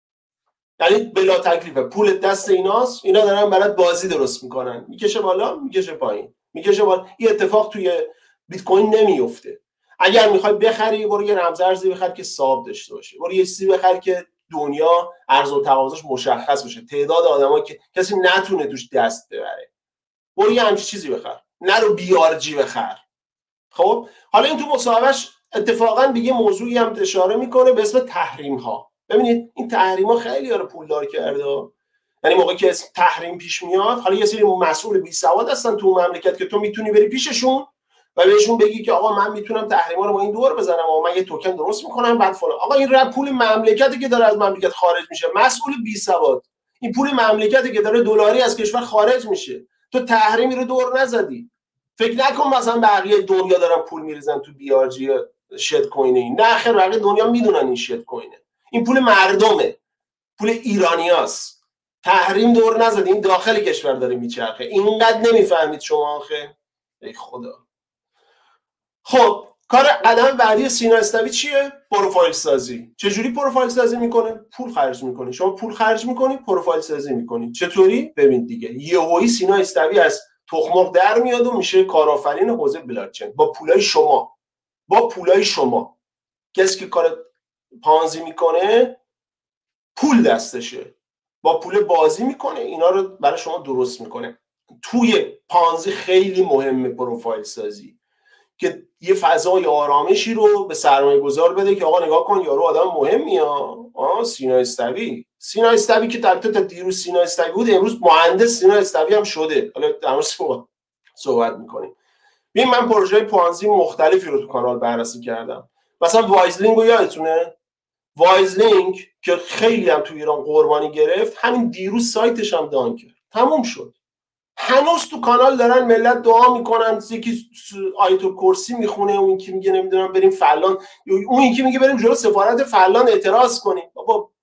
یعنی بلا تکلیفه، پول دست ایناست، اینا دارن برات بازی درست میکنن، میکشه بالا میکشه پایین، میکشه بالا. این اتفاق توی بیت کوین نمیفته. اگر میخوای بخری برو یه رمز ارزی بخر که ثابت داشته باشه. برو یه چیزی بخر که دنیا عرضه و تقاضاش مشخص باشه، تعداد آدمایی که کسی نتونه توش دست ببره. برو یه همچین چیزی بخر، نرو BRG بخر. خب حالا این تو مصاحبهش اتفاقا دیگه موضوعی هم اشاره میکنه به اسم تحریم ها. ببینید این تحریم ها خیلی رو پولدار کرده. یعنی موقعی که اسم تحریم پیش میاد، حالا یه سری مسئول بی سواد هستن تو مملکت که تو میتونی بری پیششون و بهشون بگی که آقا من میتونم تحریما رو با این دور بزنم و من یه توکن درست میکنم بعد فلان. آقا این پول مملکتی که داره از مملکت خارج میشه، مسئول بی سواد. این پول مملکتی که داره دلاری از کشور خارج میشه، تو تحریمی رو دور نزدی. فکر نکن مثلا بقیه دنیا دارن پول میریزن تو BRG شت کوین. این نه خیر، بقیه دنیا میدونن این شت کوینه. این پول مردمه، پول ایرانیاست. تحریم دور نزد، این داخل کشور داره میچرخه. اینقدر نمیفهمید شما آخه؟ ای خدا. خب کار قدم بعدی سینا استوی چیه؟ پروفایل سازی. چجوری پروفایل سازی میکنه؟ پول خرج میکنه. شما پول خرج میکنی، پروفایل سازی میکنی. چطوری؟ ببین دیگه یهویی سینا استوی از تخمق در میاد و میشه کارآفرین حوزه بلاکچین با پولای شما. با پولای شما. کسی که کار پانزی میکنه پول دستشه، با پول بازی میکنه، اینا رو برای شما درست میکنه. توی پانزی خیلی مهمه پروفایل سازی که یه فضای آرامشی رو به سرمایه گذار بده که آقا نگاه کن یارو آدم مهمیه. سینا استوی. سینا استوی که تا دیروز سینا استوی بود، امروز مهندس سینا استوی هم شده. حالا در مورد صحبت میکنیم. ببین من پروژه پانزی مختلفی رو تو کانال بررسی کردم. مثلا وایزلینگ رو یادتونه؟ وایزلینگ که خیلی هم تو ایران قربانی گرفت، همین دیروز سایتش هم دان کرد، تموم شد. هنوز تو کانال دارن ملت دعا میکنن، یکی آیت الکرسی میخونه، اون یکی میگه نمیدونم بریم فلان، اون یکی میگه بریم جلو سفارت فلان اعتراض کنیم. بابا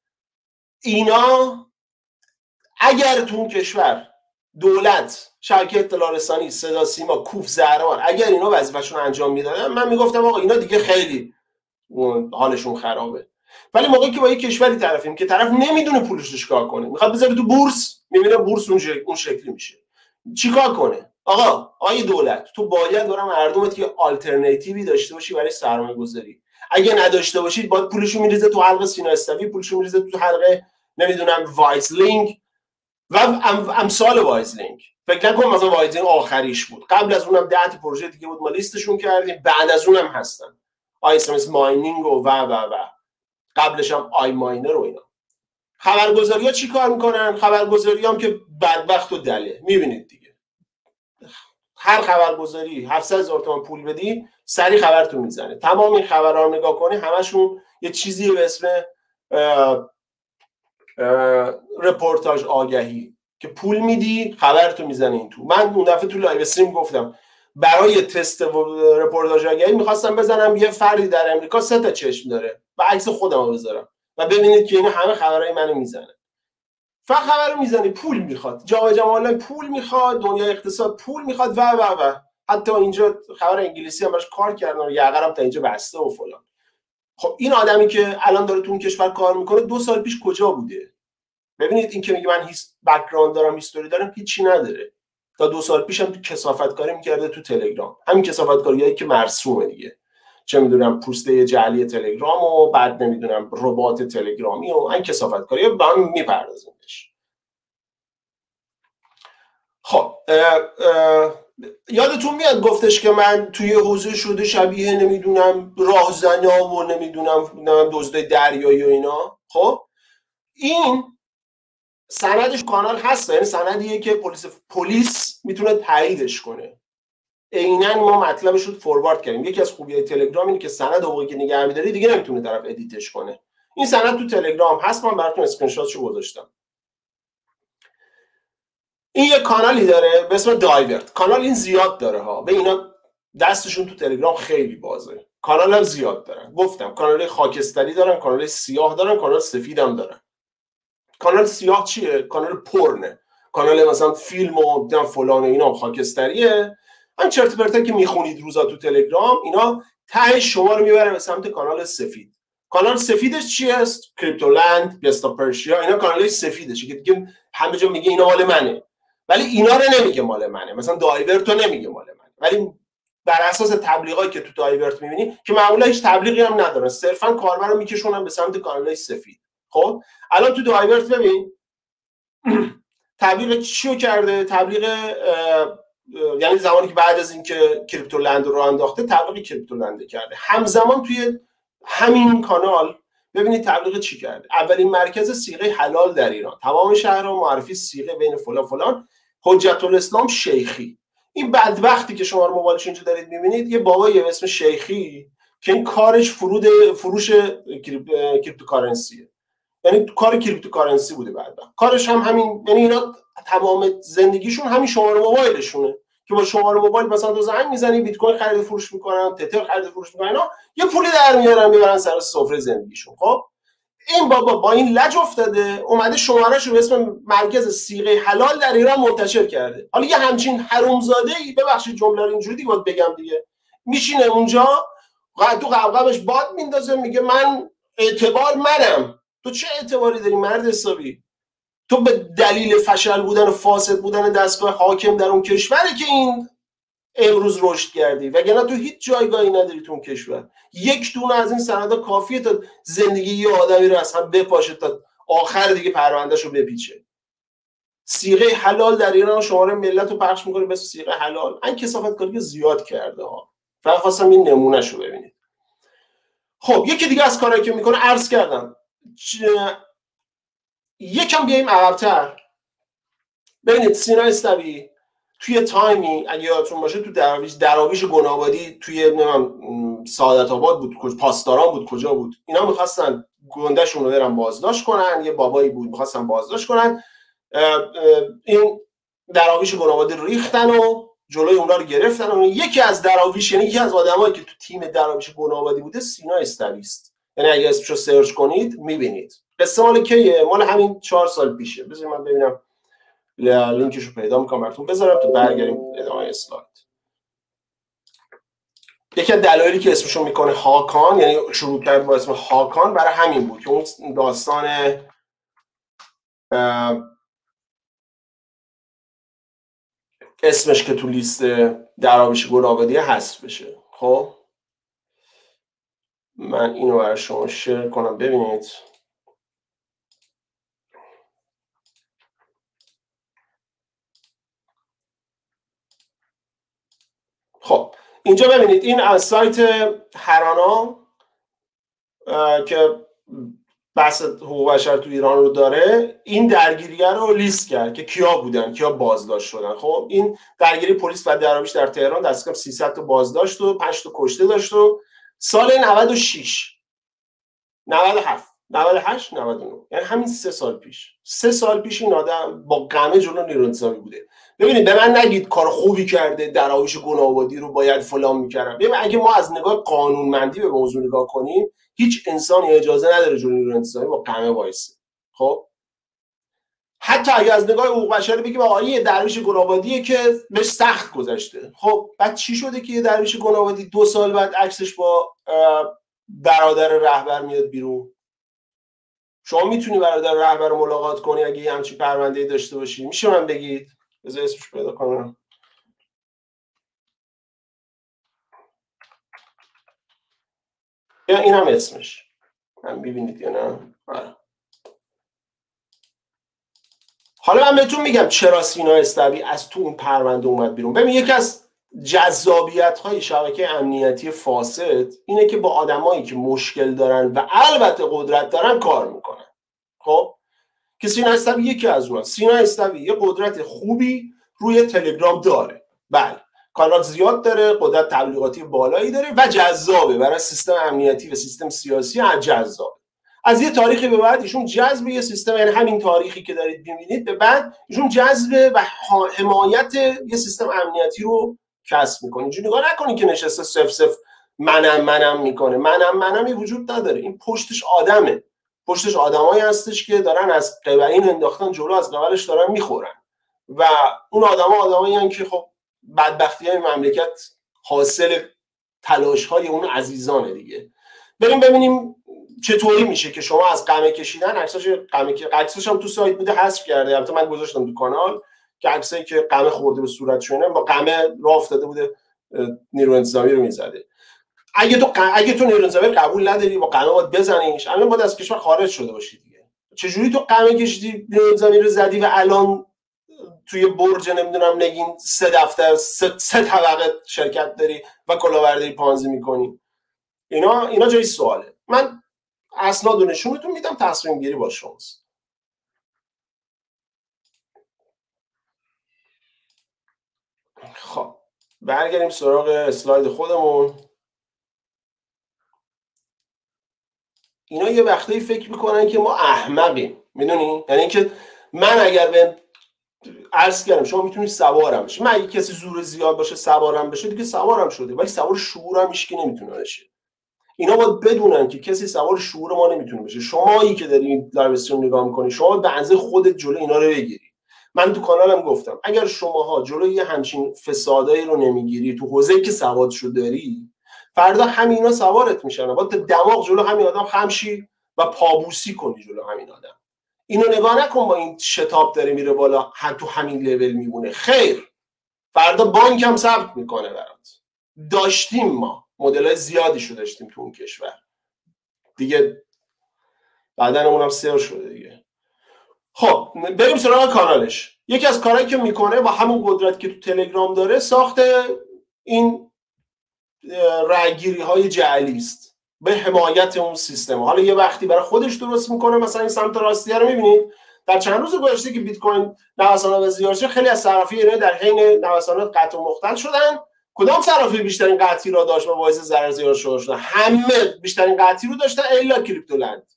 اینا اگر تو اون کشور دولت، شبکه اطلاع رسانی، صدا سیما، کوف، زهران، اگر اینا وظیفه‌شون انجام میدادن، من میگفتم آقا اینا دیگه خیلی حالشون خرابه. ولی موقعی که با یک کشوری طرفیم که طرف نمیدونه پولش رو چیکار کنه، میخواد بذاره تو بورس، میبینه بورس اون شکلی میشه، چیکار کنه؟ آقای دولت تو باید برای مردمت یه آلترناتیوی داشته باشی برای سرمایه‌گذاری. اگه نداشته باشید باید پولشو میریزه تو حلقه سینا استوی، پولشو میریزه تو حلقه نمیدونم وایزلینگ و امثال وایزلینگ. فکر نکن مثلا وایزلینگ آخریش بود، قبل از اونم 10 تا پروژه دیگه بود ما لیستشون کردیم، بعد از اونم هستن آیسمس ماینینگ و قبلش هم آی ماینر و اینا. خبرگزاری‌ها چی کار میکنن؟ خبرگزاری هم که بدبخت و دله، میبینید دیگه هر خبرگزاری 700,000 تومان پول بدی سری خبرتون میزنه. تمام این خبرها رو نگاه کنی همشون یه چیزی به اسم رپورتاج آگهی که پول میدی خبرتو میزنه این تو. من اون دفعه تو لایو استریم گفتم برای تست رپورتاج آگهی میخواستم بزنم یه فردی در امریکا 3 تا چشم داره و عکس خودم رو بذارم و ببینید که اینا همه خبرهای منو میزنه. فقط خبر رو میزنی، پول میخواد، جامعه آنلاین پول میخواد، دنیای اقتصاد پول میخواد و حتی اینجا خبر انگلیسی هم براش کار کردن و یقرم تا اینجا بسته و فلان. خب این آدمی که الان داره تو اون کشور کار میکنه 2 سال پیش کجا بوده؟ ببینید این که میگه من بک‌گراند دارم، هیستوری دارم، هیچی نداره. تا 2 سال پیش هم تو کثافتکاری میکرده تو تلگرام، همین کثافتکاریایی که مرسومه دیگه، چه میدونم پوسته جعلی تلگرام و بعد نمیدونم ربات تلگرامی و این کثافتکاری‌ها با هم میپردازیمش. خب یادتون میاد گفتش که من توی حوزه شده شبیه نمیدونم راهزنا و نمیدونم دزدای دریایی و اینا. خب این سندش کانال هست، یعنی سندیه که پلیس میتونه تاییدش کنه. عیناً ما مطلبش رو فوروارد کردیم. یکی از خوبیای تلگرام اینه که سند حقوقی که نگه می‌داری دیگه نمیتونه طرف ادیتش کنه. این سند تو تلگرام هست، من براتون اسکرین شاتشو گذاشتم. این یه کانالی داره به اسم دایورت. کانال این زیاد داره ها، به اینا دستشون تو تلگرام خیلی بازه. کانال هم زیاد دارن. گفتم کانال خاکستری دارن، کانال سیاه دارن، کانال سفید هم دارن. کانال سیاه چیه؟ کانال پرنه. کانال مثلا فیلم و فلان اینا خاکستریه. این چرت پرتا که میخونید روزا تو تلگرام اینا ته شما رو میبره به سمت کانال سفید. کانال سفیدش چی است؟ کریپتولند، گستا پرشیا، اینا کانالای سفیدشه که دیگه همه جا میگه اینا مال منه. ولی اینا رو نمیگه مال منه. مثلا دایورت رو نمیگه مال منه. ولی بر اساس تبلیغاتی که تو دایورت میبینی که معمولا هیچ تبلیغی هم ندارن، صرفا کاربر رو میکشونن به سمت کانالای سفید. خب الان تو دایورت ببین تبلیغ چیو کرده؟ تبلیغ یعنی زمانی که بعد از اینکه کریپتولند رو انداخته تبلیغ کریپتولند کرده، همزمان توی همین کانال ببینید تبلیغ چی کرده. اولین مرکز صیغه حلال در ایران، تمام شهرها معرفی صیغه بین فلان فلان، حجت الاسلام شیخی. این بدبختی که شما رو موبایلش اینجا دارید میبینید یه بابایی به اسم شیخی که این کارش فروش کریپتوکارنسیه، یعنی کار کریپتوکارنسی بوده. بعد کارش هم همین، یعنی اینا تمام زندگیشون همین شماره موبایلشونه که با شماره موبایل مثلا تو زنگ میزنی بیت کوین خرید فروش میکنن، تتر خرید فروش میکنن، اینا یه پولی در میارن میبرن سر سفره زندگیشون. خب این بابا با این لج افتاده اومده شمارهشو به اسم مرکز صیغه حلال در ایران منتشر کرده. حالا یه همچین حرومزاده‌ای، ببخشید جمله رو اینجوری دیگه بگم دیگه، میشینه اونجا تو قلقمش باد میندازه میگه من اعتبار منم. تو چه اعتباری داری مرد حسابی؟ تو به دلیل فشل بودن و فاسد بودن دستگاه حاکم در اون کشوره که این امروز رشد کردی، وگرنه تو هیچ جایگاهی نداری تو اون کشور. یک دونه از این سندا کافیه تا زندگی یه آدمی رو از هم بپاشه تا آخر دیگه پروندهشو بپیچه. صیغه حلال در ایران شماره ملت رو پخش میکنه به صیغه حلال. این کثافتکاری زیاد کرده ها. فقط خواستم این نمونهشو ببینید. خب یکی دیگه از کارهایی که میکنه عرض کردم. یکم بیایم عقب‌تر. ببینید سینا استوی توی تایمی اگه یادتون باشه تو دراویش گنابادی توی سعادت آباد بود، پاسداران بود، کجا بود، اینا میخواستن گندهشون رو برن بازداشت کنن. یه بابایی بود میخواستن بازداشت کنن، این دراویش گنابادی ریختن و جلوی اونا رو گرفتن و یکی از دراویش، یعنی یکی از آدمایی که تو تیم دراویش گنابادی بوده سینا استوی است. یعنی اگه اسمشو سرچ کنید میبینید. قصه مال کیه؟ مال همین 4 سال پیشه. بذارید من ببینم لینکشو پیدا میکنم براتون بذارم تا برگردیم ادامه اسلاید. یکی از دلایلی که اسمشو میکنه هاکان، یعنی شروع کرد با اسم هاکان، برای همین بود که اون داستان اسمش که تو لیست دراویش گنابادی حذف بشه. خب من اینو برای شما شیر کنم ببینید. خب اینجا ببینید این از سایت هرانا که بحث حقوق بشر تو ایران رو داره، این درگیریه رو لیست کرد که کیا بودن، کیا بازداشت شدن. خب این درگیری پلیس و دراویش در تهران دست کم 300 تا بازداشت و 5 تا کشته داشت و سال 96 97 98 99 یعنی همین 3 سال پیش این آدم با قمه جلو نیروی انتظامی بوده. ببینید به من نگید کار خوبی کرده، دراویش گناه‌آبادی رو باید فلان می‌کردم. ببین اگه ما از نگاه قانونمندی به موضوع نگاه کنیم، هیچ انسانی اجازه نداره جلوی نیروی انتظامی با قمه وایسه. خب حتی اگه از نگاه حقوق بشری بگیم آقا یه درویش گناه‌آبادیه که بهش سخت گذشته، خب بعد چی شده که یه درویش گناه‌آبادی 2 سال بعد عکسش با برادر رهبر میاد بیرون؟ شما میتونی برادر رهبر رو ملاقات کنی اگه یه همچین پرونده‌ای داشته باشی؟ میشه من بگید؟ بذار اسمش پیدا کنم. یا این هم اسمش، هم میبینید یا نه؟ حالا من بهتون میگم چرا سینا استوی از تو اون پرونده اومد بیرون. ببین یکی از جذابیت‌های شبکه امنیتی فاسد اینه که با آدمایی که مشکل دارن و البته قدرت دارن کار میکنن. خب که سینا استوی یکی از اونها. سینا استوی یه قدرت خوبی روی تلگرام داره، بله کانال زیاد داره، قدرت تبلیغاتی بالایی داره و جذابه برای سیستم امنیتی و سیستم سیاسی. جذابه. از یه تاریخی به بعد ایشون جذب یه سیستم، یعنی همین تاریخی که دارید می‌بینید به بعد ایشون جذب و حمایت یه سیستم امنیتی رو کسب می‌کنه. اینجوری نگاه نکنید که نشسته صف صف منم میکنه. منمی وجود نداره. این پشتش آدمه، پشتش آدمایی هستش که دارن از قبرین انداختن جلو، از قبلش دارن میخورن و اون آدمایی هستن که خب بدبختی‌های مملکت حاصل تلاش‌های اون عزیزانه دیگه. بریم ببینیم چطوری میشه که شما از قمه کشیدن عکساش هم تو سایت بوده حذف کرده، البته من گذاشتم تو کانال که عکسایی که قمه خورده به صورتش اینا با قمه راه افتاده بوده نیروی انتظامی رو میزده. اگه تو نیروی انتظامی قبول نداری با قمه باید بزنیش، الان باید از کشور خارج شده باشی دیگه. چجوری تو قمه کشیدی نیروی انتظامی رو زدی و الان توی برج نمیدونم نگین 3 دفتر 3 طبقه شرکت داری و کلاهبرداری پانزی میکنی؟ اینا جای سواله. من اسناد و نشونتون میدم، تصمیم گیری با شماست. خب برگردیم سراغ اسلاید خودمون. اینا یه وقتایی فکر میکنن که ما احمقیم، میدونی؟ یعنی اینکه من اگر به عرض کردم شما میتونید سوارم بشی، من اگه کسی زور زیاد باشه سوارم بشه دیگه سوارم شده، ولی سوار شعورم هیچ کی نمیتونه بشه. اینا باید بدونن که کسی سوار شعور ما نمیتونه بشه. شمایی که داری این لایو استریم نگاه میکنی، شما به اندازه خودت جلوی اینا رو بگیری. من تو کانالم گفتم اگر شماها جلوی یه همچین فسادایی رو نمیگیری تو حوزه‌ای که سوادشو داری، فردا همینا سوارت میشن. باید دماغ جلو همین آدم خمشی و پابوسی کنی جلو همین آدم. اینو نگاه نکن با این شتاب داره میره بالا تو همین لول میمونه. خیر، فردا بانک هم ثبت میکنه برات. داشتیم ما مدل‌های زیادی شو داشتیم تو اون کشور دیگه، بدنمون هم سر شده دیگه. خب بریم سراغ کانالش. یکی از کارهایی که میکنه با همون قدرت که تو تلگرام داره، ساخت این رأیگیری های جعلی است به حمایت اون سیستم. حالا یه وقتی برای خودش درست میکنه، مثلا این سمت راستی رو میبینید در چند روز گذشته که بیت کوین نوسانات زیاد شد، خیلی از صرافی ایرانی در حین نوسانات قطع و مختل شدن. کدام صرافی بیشترین قطعی را داشت و باعث ضرر زیاد شدن؟ همه بیشترین قطعی رو داشتن الا کریپتولند.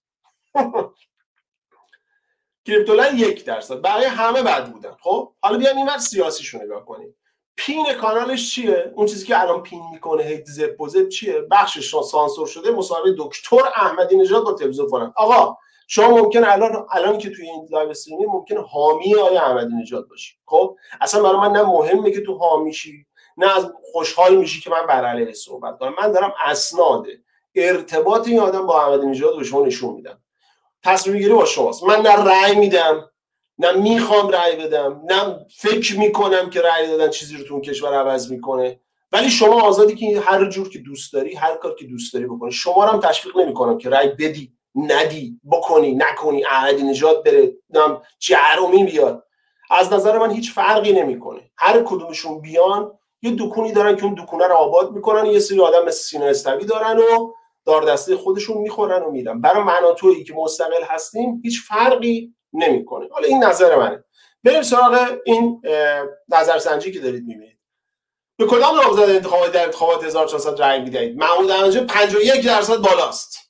کریپتولند 1%، بقیه همه بد بودن. خب حالا بیایم اینور سیاسیشو نگاه کنیم. پین کانالش چیه؟ اون چیزی که الان پین میکنه هی زپ و زپ چیه؟ بخشش سانسور شده، مصاحبه دکتر احمدی نژاد با تلویزیون فلان. آقا شما ممکنه الان که توی این لایو استریم ممکنه حامی آقای احمدی نژاد باشی. خب اصلا برای من نه مهمه که تو حامی شی، نه از خوشحال میشی که من بر علیه صحبت کنم. من دارم اسناد ارتباط این آدم با احمدی نژاد رو به شما نشون میدم. تصمیم گیری با شماست. من نه رأی میدم، نه میخوام رأی بدم، نه فکر میکنم که رأی دادن چیزی رو تو اون کشور عوض میکنه. ولی شما آزادی که هر جور که دوست داری، هر کار که دوست داری بکنی. شما رو هم تشویق نمی‌کنم که رأی بدی، ندی، بکنی، نکنی، احمدی نژاد بره، نام جهرومی بیاد. از نظر من هیچ فرقی نمیکنه. هر کدومشون بیان یه دکونی دارن که اون دکونه رو آباد میکنن، یه سری آدم مثل سینا استوی دارن و دار دسته خودشون میخورن و میرن. برای من و تویی که مستقل هستیم هیچ فرقی نمیکنه. حالا این نظر منه. بریم سراغ این نظرسنجی که دارید میبینید. به کدام نامزد انتخابات در انتخابات 1400 رأی میدهید؟ محمود احمدی 51% بالاست.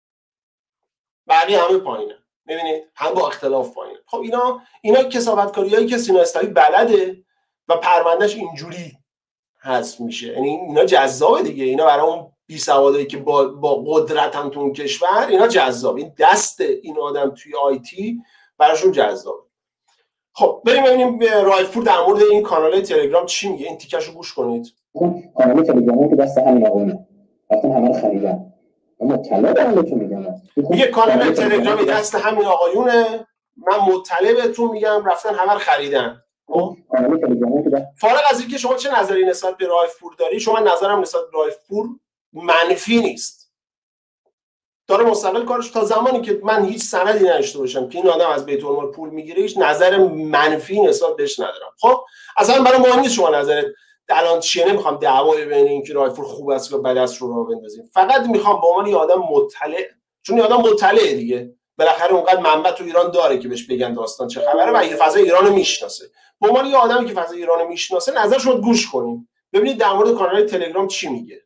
بقیه همه پایینه. می‌بینید؟ هم با اختلاف پایینه. خب اینا کثافت‌کاریایی که سینا استوی بلده و پروندهش اینجوری هست میشه. یعنی اینا جذابه دیگه. اینا برای اون بی‌سوادایی که با قدرتن تو اون کشور، اینا جذاب. این دست این آدم توی آیتی براشون جذابه. خب بریم ببینیم رایفپور در مورد این کانال تلگرام چی میگه. این تیکشو گوش کنید. کانال تلگرام که دست همین آقایونه. رفتن همه رو خریدن. مطلع به حالتون میگم. میگه کانال تلگرامی دست همین آقایونه. من مطلع بهتون میگم رفتن همه رو خریدن. کانال تلگرامی که فارغ از اینکه شما چه نظری نسبت به رایفپور داری، شما نظرم نسبت به رایفپور منفی نیست. داره مستقل کارش. تا زمانی که من هیچ سندی نداشته باشم که این آدم از بیت المال پول میگیره، هیچ نظر منفی نسبت بهش ندارم. خب اصلا برای مهم نیست شما نظرت الان چیه. نمیخوام دعوای بین این که رایفپور خوب است یا بد است رو راه بندازیم. فقط میخوام به عنوان یه آدم مطلع، چون یه آدم مطلعه دیگه، بالاخره اونقدر منبع تو ایران داره که بهش بگن داستان چه خبره و این فضای ایران رو میشناسه. به عنوان یه آدمی که فضای ایران رو میشناسه نظرش رو گوش کنیم. ببینید در مورد کانال تلگرام چی میگه.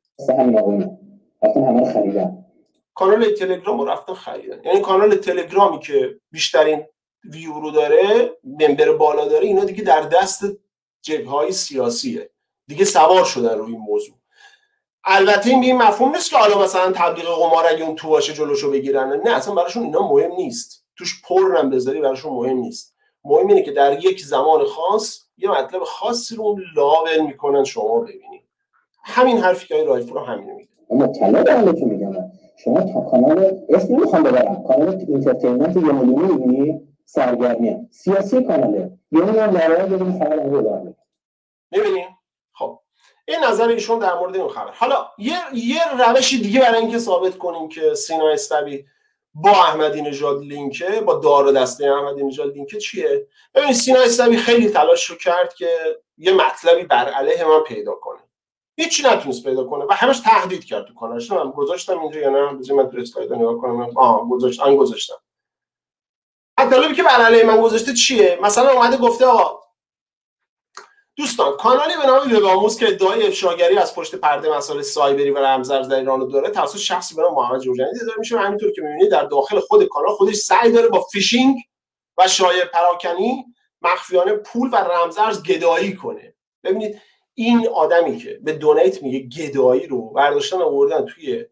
کانال تلگرام رو رفتن خریدن. یعنی کانال تلگرامی که بیشترین ویو رو داره، ممبر بالا داره، اینا دیگه در دست جبهه‌های سیاسیه. دیگه سوار شدن روی این موضوع. البته این به این مفهوم نیست که حالا مثلا تبلیغ قمار اگه اون تو باشه جلوشو بگیرن. نه، اصلا براشون اینا مهم نیست. توش پرنم بذاری براشون مهم نیست. مهم اینه که در یک زمان خاص یه مطلب خاصی رو لاول میکنن شما ببینید. همین حرفی که رایفپور همین میگه. مطلع به حالتون میگم. شما تا کانال اسم نمیخوام ببرم، کانال اینترتینمنت یه میلیونی میبینی، سرگرمی سیاسی کاناله، یه میلیون دلار بدون خبر رو میبینیم. خب این نظر ایشون در مورد این خبر. حالا یه روش دیگه برای اینکه ثابت کنیم که سینا استوی با احمدی نژاد لینکه، با دار دسته احمدی نژاد لینکه چیه؟ ببینید سینا استوی خیلی تلاش رو کرد که یه مطلبی بر علیه من پیدا کنه. هیچی نتونست پیدا کنه و همش تهدید کرد تو کانالش. من گذاشتم اینجا یا نه؟ بذار من تو اسلاید نگاه کنم. گذاشتم. مطلبی که بر علیه من گذاشته چیه؟ مثلا اومده گفته آقا دوستان، کانالی به نام وب‌آموز که ادعای افشاگری از پشت پرده مسائل سایبری و رمزارز در ایران رو داره، توسط شخصی به نام محمد جرجانی داره میشه. همینطور که می‌بینید در داخل خود کانال خودش سعی داره با فیشینگ و شایعه پراکنی مخفیانه پول و رمزارز گدایی کنه. ببینید این آدمی که به دونیت میگه گدایی رو برداشتن آوردن توی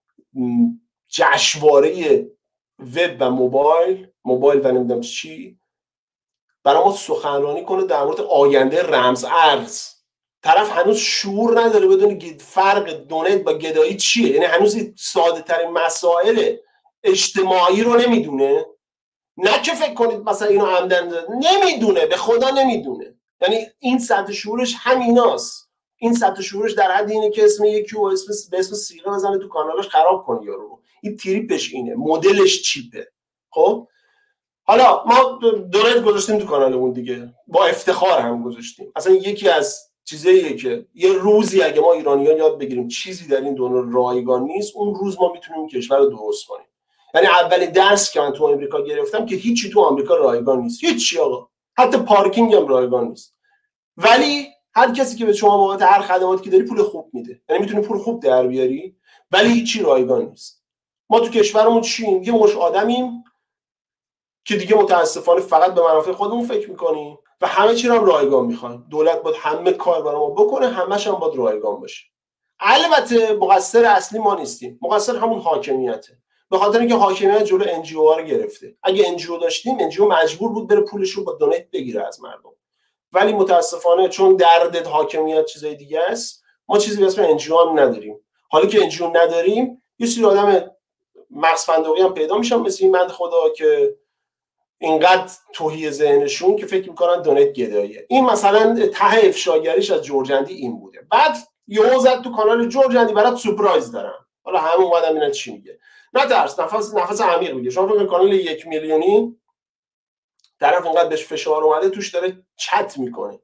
جشنواره وب و موبایل و نمیدونم چی، برای ما سخنرانی کنه در مورد آینده رمز ارز. طرف هنوز شعور نداره بدون فرق دونیت با گدایی چیه. یعنی هنوز ساده ترین مسائل اجتماعی رو نمیدونه. نه که فکر کنید مثلا اینو عمدن نمیدونه، به خدا نمیدونه. یعنی این سطح شعورش همیناست. این سطح شعورش در حد اینه که اسم یکی رو به اسم سیغه بزنه تو کانالش خراب کنه یارو. این تریپش اینه، مدلش چیپه. خب حالا ما دونیت گذاشتیم تو کانالمون دیگه، با افتخار هم گذاشتیم. اصلا یکی از چیزاییه که یه روزی اگه ما ایرانیان یاد بگیریم چیزی در این دنیا رایگان نیست، اون روز ما میتونیم این کشور رو درست کنیم. یعنی اولین درس که من تو آمریکا گرفتم که هیچی تو آمریکا رایگان نیست. هیچی آقا. حتی پارکینگ هم رایگان نیست. ولی هر کسی که به شما بابت هر خدماتی که داری پول خوب میده. یعنی میتونی پول خوب در بیاری، ولی هیچی رایگان نیست. ما تو کشورمون چیم؟ یه مش آدمیم که دیگه متاسفانه فقط به منافع خودمون فکر میکنیم و همه چی رو هم رایگان میخوایم. دولت باید همه کار برای ما بکنه، همش هم باید رایگان باشه. البته مقصر اصلی ما نیستیم. مقصر همون حاکمیته. به خاطر اینکه حاکمیت جلو NGO ها رو گرفته. اگه NGO داشتیم، NGO مجبور بود بره پولش رو با دونیت بگیره از مردم. ولی متاسفانه چون درد حاکمیت چیزای دیگه است، ما چیزی به اسم NGO هم نداریم. حالا که NGO نداریم، یه سری آدم مغز فندقی هم پیدا میشن مثل این بنده خدا که اینقدر توهی ذهنشون که فکر میکنن دونیت گداییه. این مثلا ته افشاگریش از جرجندی این بوده. بعد یهو زد تو کانال جورج برات سورپرایز دارم. حالا همه اومدن ببینن چی میگه. نترس، نفس عمیق میگه. شما فکر کانال 1 میلیونی طرف اینقدر بهش فشار اومده توش داره چت میکنه.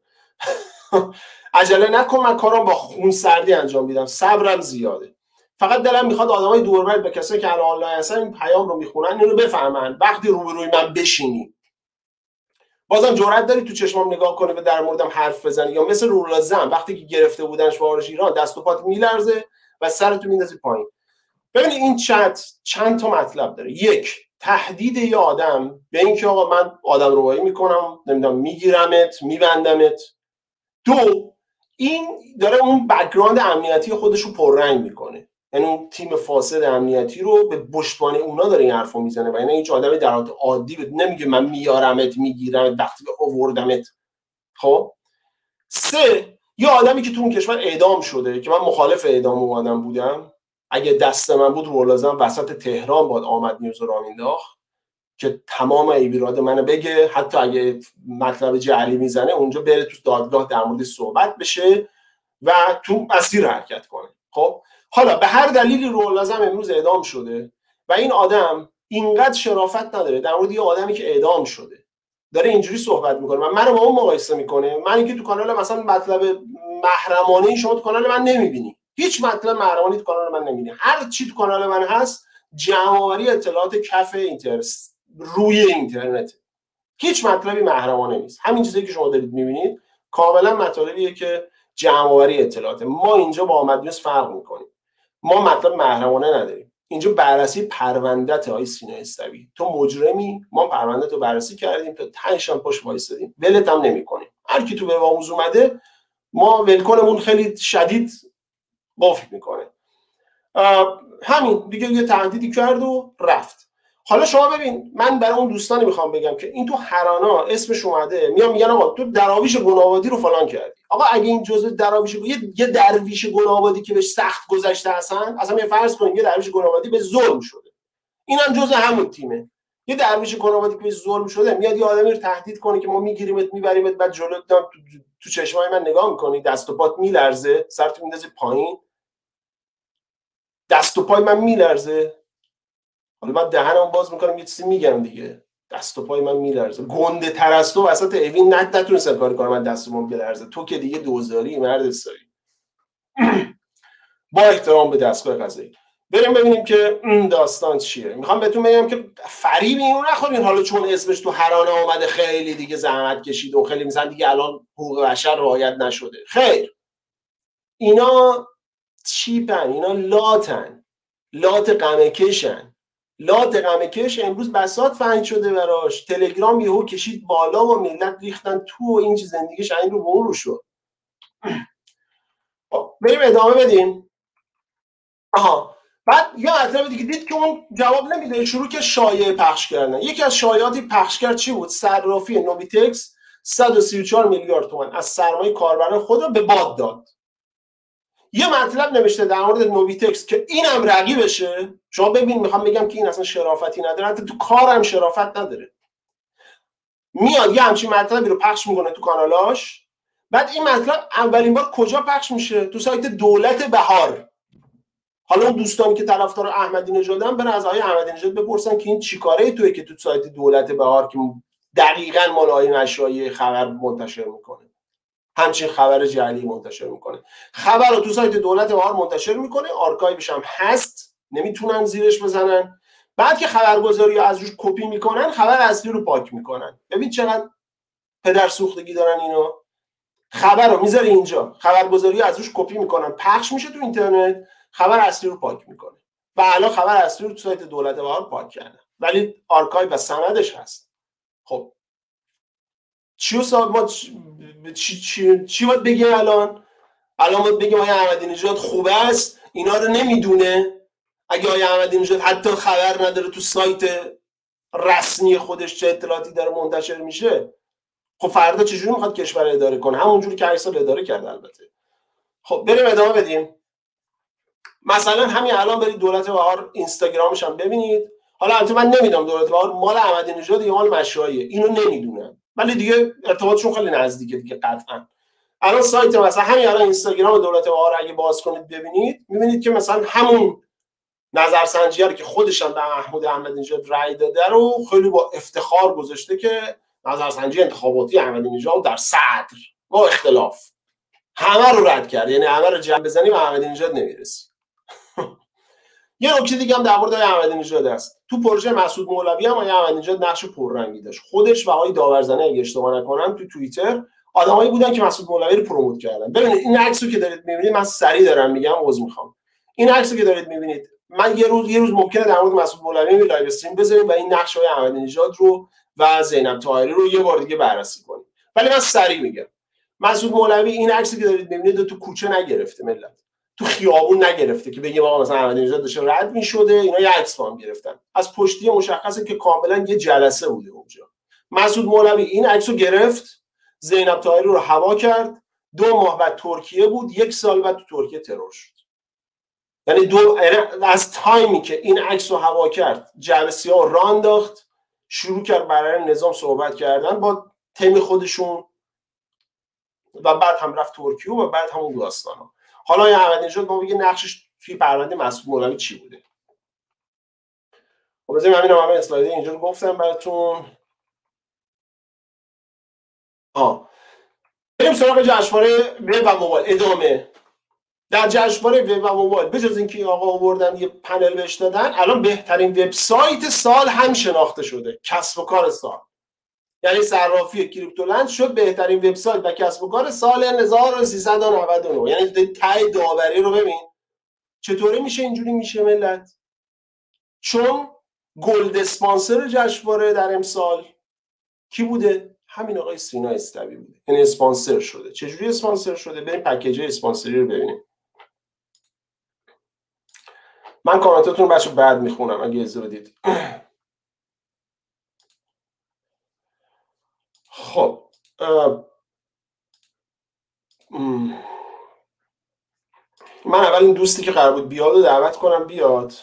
عجله نکن، من کارم با خون سردی انجام میدم، صبرم زیاده. فقط دلم میخواد آدمای دور و بر به کسایی که الان آنلاین هستن این پیام رو میخونن اینو بفهمن. وقتی روبروی من بشینی بازم جرئت داری تو چشمام نگاه کنی و در موردم حرف بزنی، یا مثل رولازم وقتی که گرفته بودنش وارش ایران دست و پات میلرزه و سرتو میندازی پایین. ببینید این چت چند تا مطلب داره. یک، تهدید یه آدم به اینکه آقا من آدم روایی میکنم، نمیدونم میگیرمت، میبندمت. دو، این داره اون بک‌گراند امنیتی خودش رو پررنگ میکنه، یعنی اون تیم فاسد امنیتی رو به پشتوانه اونا داره این حرفو میزنه و یعنی هیچ آدمی در حالت عادی نمیگه من میارمت میگیرمت وقتی آوردمت. خب سه، یه آدمی که تو اون کشور اعدام شده که من مخالف اعدام اون آدم بودم، اگه دست من بود رولازم وسط تهران باید آمد نیوز رو انداخت که تمام ایراد منو بگه، حتی اگه مطلب جعلی میزنه اونجا بره تو دادگاه در مورد صحبت بشه و تو مسیر حرکت کنه. خب حالا به هر دلیلی رولازم امروز اعدام شده و این آدم اینقدر شرافت نداره در مورد یه آدمی که اعدام شده داره اینجوری صحبت میکنه و منو با اون مقایسه میکنه. من که تو کانال مثلا مطلب محرمانه شما تو کانال من نمیبینی، هیچ مطلب محرمانه تو کانال من نمیبینی. هر چی تو کانال من هست جمع‌آوری اطلاعات کف اینترنت روی اینترنت، هیچ مطلبی محرمانه نیست. همین چیزی که شما دارید میبینید کاملا مطالبیه که جمع‌آوری اطلاعات. ما اینجا با آمد نیوز فرق میکنیم، ما مطلب محرمانه نداریم. اینجا بررسی پرونده‌ت آقای سینا استوی، تو مجرمی، ما پرونده‌تو بررسی کردیم تا تهشم پشت وایسادیم، ولت هم نمی‌کنیم. هر کی تو به آموز اومده ما ولکنمون خیلی شدید قفل میکنه. همین دیگه یه تهدیدی کرد و رفت. حالا شما ببین، من برای اون دوستانی میخوام بگم که این تو هرانا اسمش اومده میگن آقا تو دراویش گناه‌آبادی رو فلان کردی. آقا اگه این جزء دراویش یه درویش گناه‌آبادی که بهش سخت گذشته اصلا یه فرض کنید یه درویش گناه‌آبادی به ظلم شده، اینم جزء همون تیمه. یه درویش گناه‌آبادی که به ظلم شده میاد یه آدمی رو تهدید کنه که ما میگیریمت میبریمت، بعد جلو تو چشمای من نگاه میکنی دست و پات میلرزه، سرت میندازی پایین، دست و پای من میلرزه. حالا من دهنم باز میکنم یه چیزی میگم دیگه، دست و پای من میلرزه. گنده تر از تو وسط اوین نتونستم کار کنم من دست و پام بلرزه. تو که دیگه دوزاری مرد سایی. با احترام به دستگاه قضایی بریم ببینیم که داستان چیه. میخوام بهتون بگم که فریب اینو نخورین حالا چون اسمش تو هرانه اومده خیلی دیگه زحمت کشید و خیلی مثلا دیگه الان حقوق بشر رعایت نشده. خیر، اینا چیپن، اینا لات غمکشن. لات غمکش امروز بساط فنگ شده براش. تلگرام یهو کشید بالا و ملت ریختن تو و این چیز زندگیش این رو برو شد. بریم ادامه بدیم. بعد یه مطلب دیگه دید که اون جواب نمیده، شروع که شایعه پخش کردن. یکی از شایعاتی پخش کرد چی بود؟ صرافی نوبیتکس 134 میلیارد تومان از سرمایه کاربران خود رو به باد داد. یه مطلب نوشته در مورد نوبیتکس که اینم رقیبشه. شما ببین، میخوام بگم که این اصلا شرافتی نداره، حتی تو کارم شرافت نداره. میاد یه همچین مطلبی رو پخش میکنه تو کانالاش. بعد این مطلب اولین بار کجا پخش میشه؟ تو سایت دولت بهار. حالا اون دوستانی که طرفدار احمدی نژادن برن از آقای احمدی نژاد بپرسن که این چیکاره توئه که تو سایت دولت بهار که دقیقاً مال آقای نشایی خبر منتشر میکنه، همچین خبر جعلی منتشر میکنه. خبر رو تو سایت دولت بهار منتشر میکنه، آرکایوش هم هست، نمیتونن زیرش بزنن. بعد که خبرگزاری از روش کپی میکنن، خبر اصلی رو پاک میکنن. ببین چقدر پدر سوختگی دارن اینا. خبر رو میذاره اینجا، خبرگزاری از روش کپی میکنن، پخش میشه تو اینترنت، خبر اصلی رو پاک میکنه. و الان خبر اصلی رو تو سایت دولت بهار پاک کردن، ولی آرکایو و سندش هست. خب چی باید بگیم الان باید بگیم آقای احمدی نژاد خوبه است اینا رو نمیدونه؟ اگه آقای احمدی نژاد حتی خبر نداره تو سایت رسمی خودش چه اطلاعاتی داره منتشر میشه، خب فردا چجوری میخواد کشور اداره کنه؟ همونجوری که 8 سال اداره کرده. البته خب بریم ادامه بدیم. مثلا همین الان برید دولت بهار اینستاگرامش هم ببینید. حالا البته من نمیدونم دولت بهار مال احمدی نژاد یا مال مشایعه، اینو نمیدونم، ولی دیگه ارتباطشون خیلی نزدیکه دیگه قطعا. الان سایت مثلا همین الان اینستاگرام دولت بهار اگه باز کنید ببینید، میبینید که مثلا همون نظرسنجی رو که خودشان به محمود احمدی نژاد رأی داده رو خیلی با افتخار گذاشته که نظرسنجی انتخاباتی احمدی نژاد در صدر با اختلاف، همه رو رد کرد، یعنی همه رو جمع بزنی به احمدی نژاد نمیرسی. یه نکته دیگه هم در مورد احمدی نژاد است. تو پروژه مسعود مولوی هم احمدی نژاد نقش پررنگی داشت. خودش و آقای داورزنی اگه اشتباه نکنم تو توییتر آدمایی بودن که مسعود مولوی رو پروموت کردن. ببینید این عکسو که دارید می‌بینید، من سریع دارم میگم، عذر می‌خوام. این عکسو که دارید می‌بینید، من یه روز ممکنه در مورد مسعود مولوی می لایو استریم بذاریم و این نقش‌های احمدی نژاد رو و زینب طاهری رو یه بار دیگه بررسی کنیم. ولی من سریع میگم مسعود مولوی این عکسی که دارید می‌بینید تو کوچه نگرفته، ملت تو خیابون نگرفته که بگیم آقا مثلا احمدی نژاد داشته رد می‌شده، اینا یه عکس با هم گرفتن. از پشتی مشخصه که کاملا یه جلسه بوده اونجا. مسعود مولوی این عکسو گرفت، زینب طاهری رو هوا کرد، 2 ماه بعد ترکیه بود، 1 سال بعد تو ترکیه ترور شد. یعنی از تایمی که این عکس رو هوا کرد، جلسه‌ها را انداخت، شروع کرد برای نظام صحبت کردن با تیم خودشون و بعد هم رفت ترکیه و بعد همون داستانا. حالا این احمدی نژاد ما بگه نقشش توی پرونده مسعود مولوی چی بوده. خب بذاریم همین اسلاید اینجا رو گفتم براتون. بریم سراغ جشنواره وب و موبایل. ادامه در جشنواره وب و موبایل بجز اینکه آقا آوردن یه پنل بهش دادن، الان بهترین وبسایت سال هم شناخته شده، کسب و کار سال. یعنی صرافی کریپتولند شد بهترین وبسایت و کسب و کار سال 1399. یعنی ته داوری رو ببین چطوری میشه اینجوری میشه ملت، چون گلد اسپانسر جشنواره در امسال کی بوده؟ همین آقای سینا استوی بوده. یعنی اسپانسر شده. چجوری اسپانسر شده؟ بریم پکیج اسپانسری رو ببینیم. من کامنتاتون رو بچه‌ها بعد میخونم اگه اجازه بدید. خب من اول این دوستی که قرار بود بیاد رو دعوت کنم بیاد.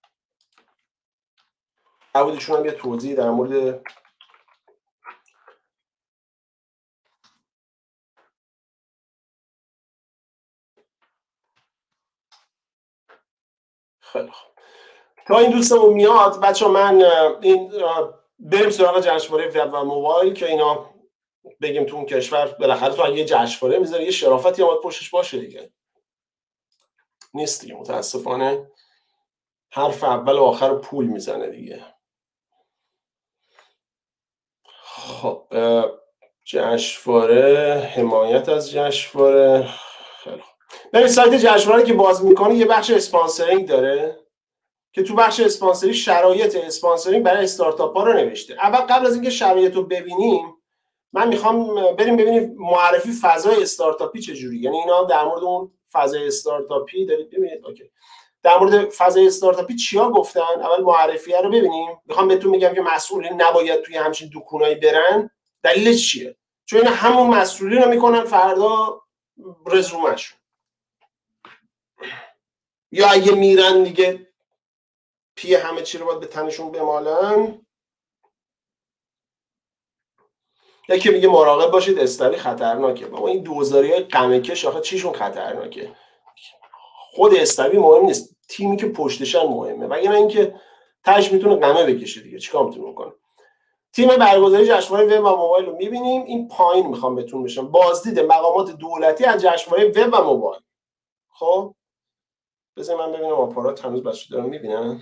عبودشون هم یه توضیح در مورد خیلی خوب. تا این دوستمون میاد بچه من این بریم سراغ جشنواره وب و موبایل که اینا بگیم تو اون کشور بالاخره تو یه جشنواره میذاره یه شرافتی هم پشتش باشه دیگه. نیست دیگه متاسفانه. حرف اول و آخر پول میزنه دیگه. خب جشنواره، حمایت از جشنواره. خیلی خوب. ببین سایت جشنواره که باز میکنه یه بخش اسپانسرینگ داره که تو بخش اسپانسری شرایط اسپانسرینگ برای استارتاپ ها رو نوشته. اول قبل از اینکه شرایط رو ببینیم من میخوام بریم ببینیم معرفی فضای استارتاپی چجوری. یعنی اینا در مورد اون فضای استارتاپی دارید ببینید. اوکی. در مورد فضای استارتاپی چیا گفتن؟ اول معرفی رو ببینیم. میخوام بهتون میگم که مسئولین نباید توی همچین دکونایی برن. دلیلش چیه؟ چون اینا همون مسئولین رو میکنن فردا رزومه‌شون. یا اگه میرن دیگه پی همه چی رو باید به تنشون بمالن. یکی میگه مراقب باشید استوی خطرناکه. بابا این دوزاریای غمکش آخه چیشون خطرناکه؟ خود استوی مهم نیست، تیمی که پشتشن مهمه. وگرنه اینکه تاش میتونه غمه بکشه دیگه، چیکار میتونه بکنه. تیم برگزاری جشنواره وب و موبایل رو میبینیم. این پایین میخوام بهتون بشم بازدید مقامات دولتی از جشنواره وب و موبایل. خب بذار من ببینم آپارات هنوز بچه‌ها دارن میبینن.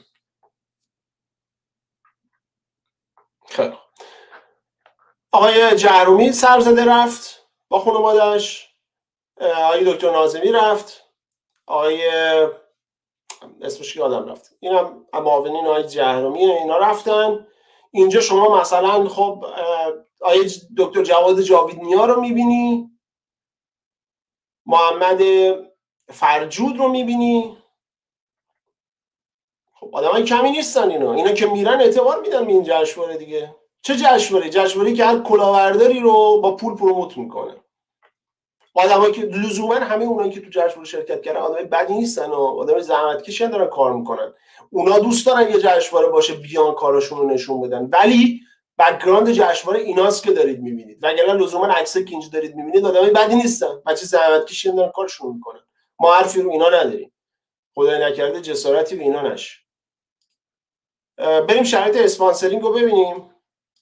خیلی آقای جهرومی سرزده رفت با خانواده‌اش، آقای دکتر ناظمی رفت، آقای اسمش یادم رفت، اینم معاونین آقای جهرومی اینا رفتن. اینجا شما مثلا خب آقای دکتر جواد جاویدنیا رو میبینی، محمد فرجود رو میبینی. خب آدمای کمی نیستن اینا که میرن اعتبار میدن به این جشنواره دیگه. چه جشنواره‌ای که هر کلاهبرداری رو با پول پروموت میکنه. آدمایی که لزوما همه اونایی که تو جشنواره شرکت کردن آدمای بدی نیستن و آدمای زحمتکشن دارن کار میکنن. اونا دوست دارن یه جشنواره باشه بیان کاراشون رو نشون بدن. ولی بک‌گراند جشنواره ایناست که دارید می‌بینید، وگرنه لزوما عکسایی که اینجا دارید می‌بینید آدمای بدی نیستن، بچه زحمتکشی دارن کارشون میکنن. ما حرفی رو اینا نداریم، خدای نکرده جسارتی به اینا نشه. بریم شرایط اسپانسرینگ رو ببینیم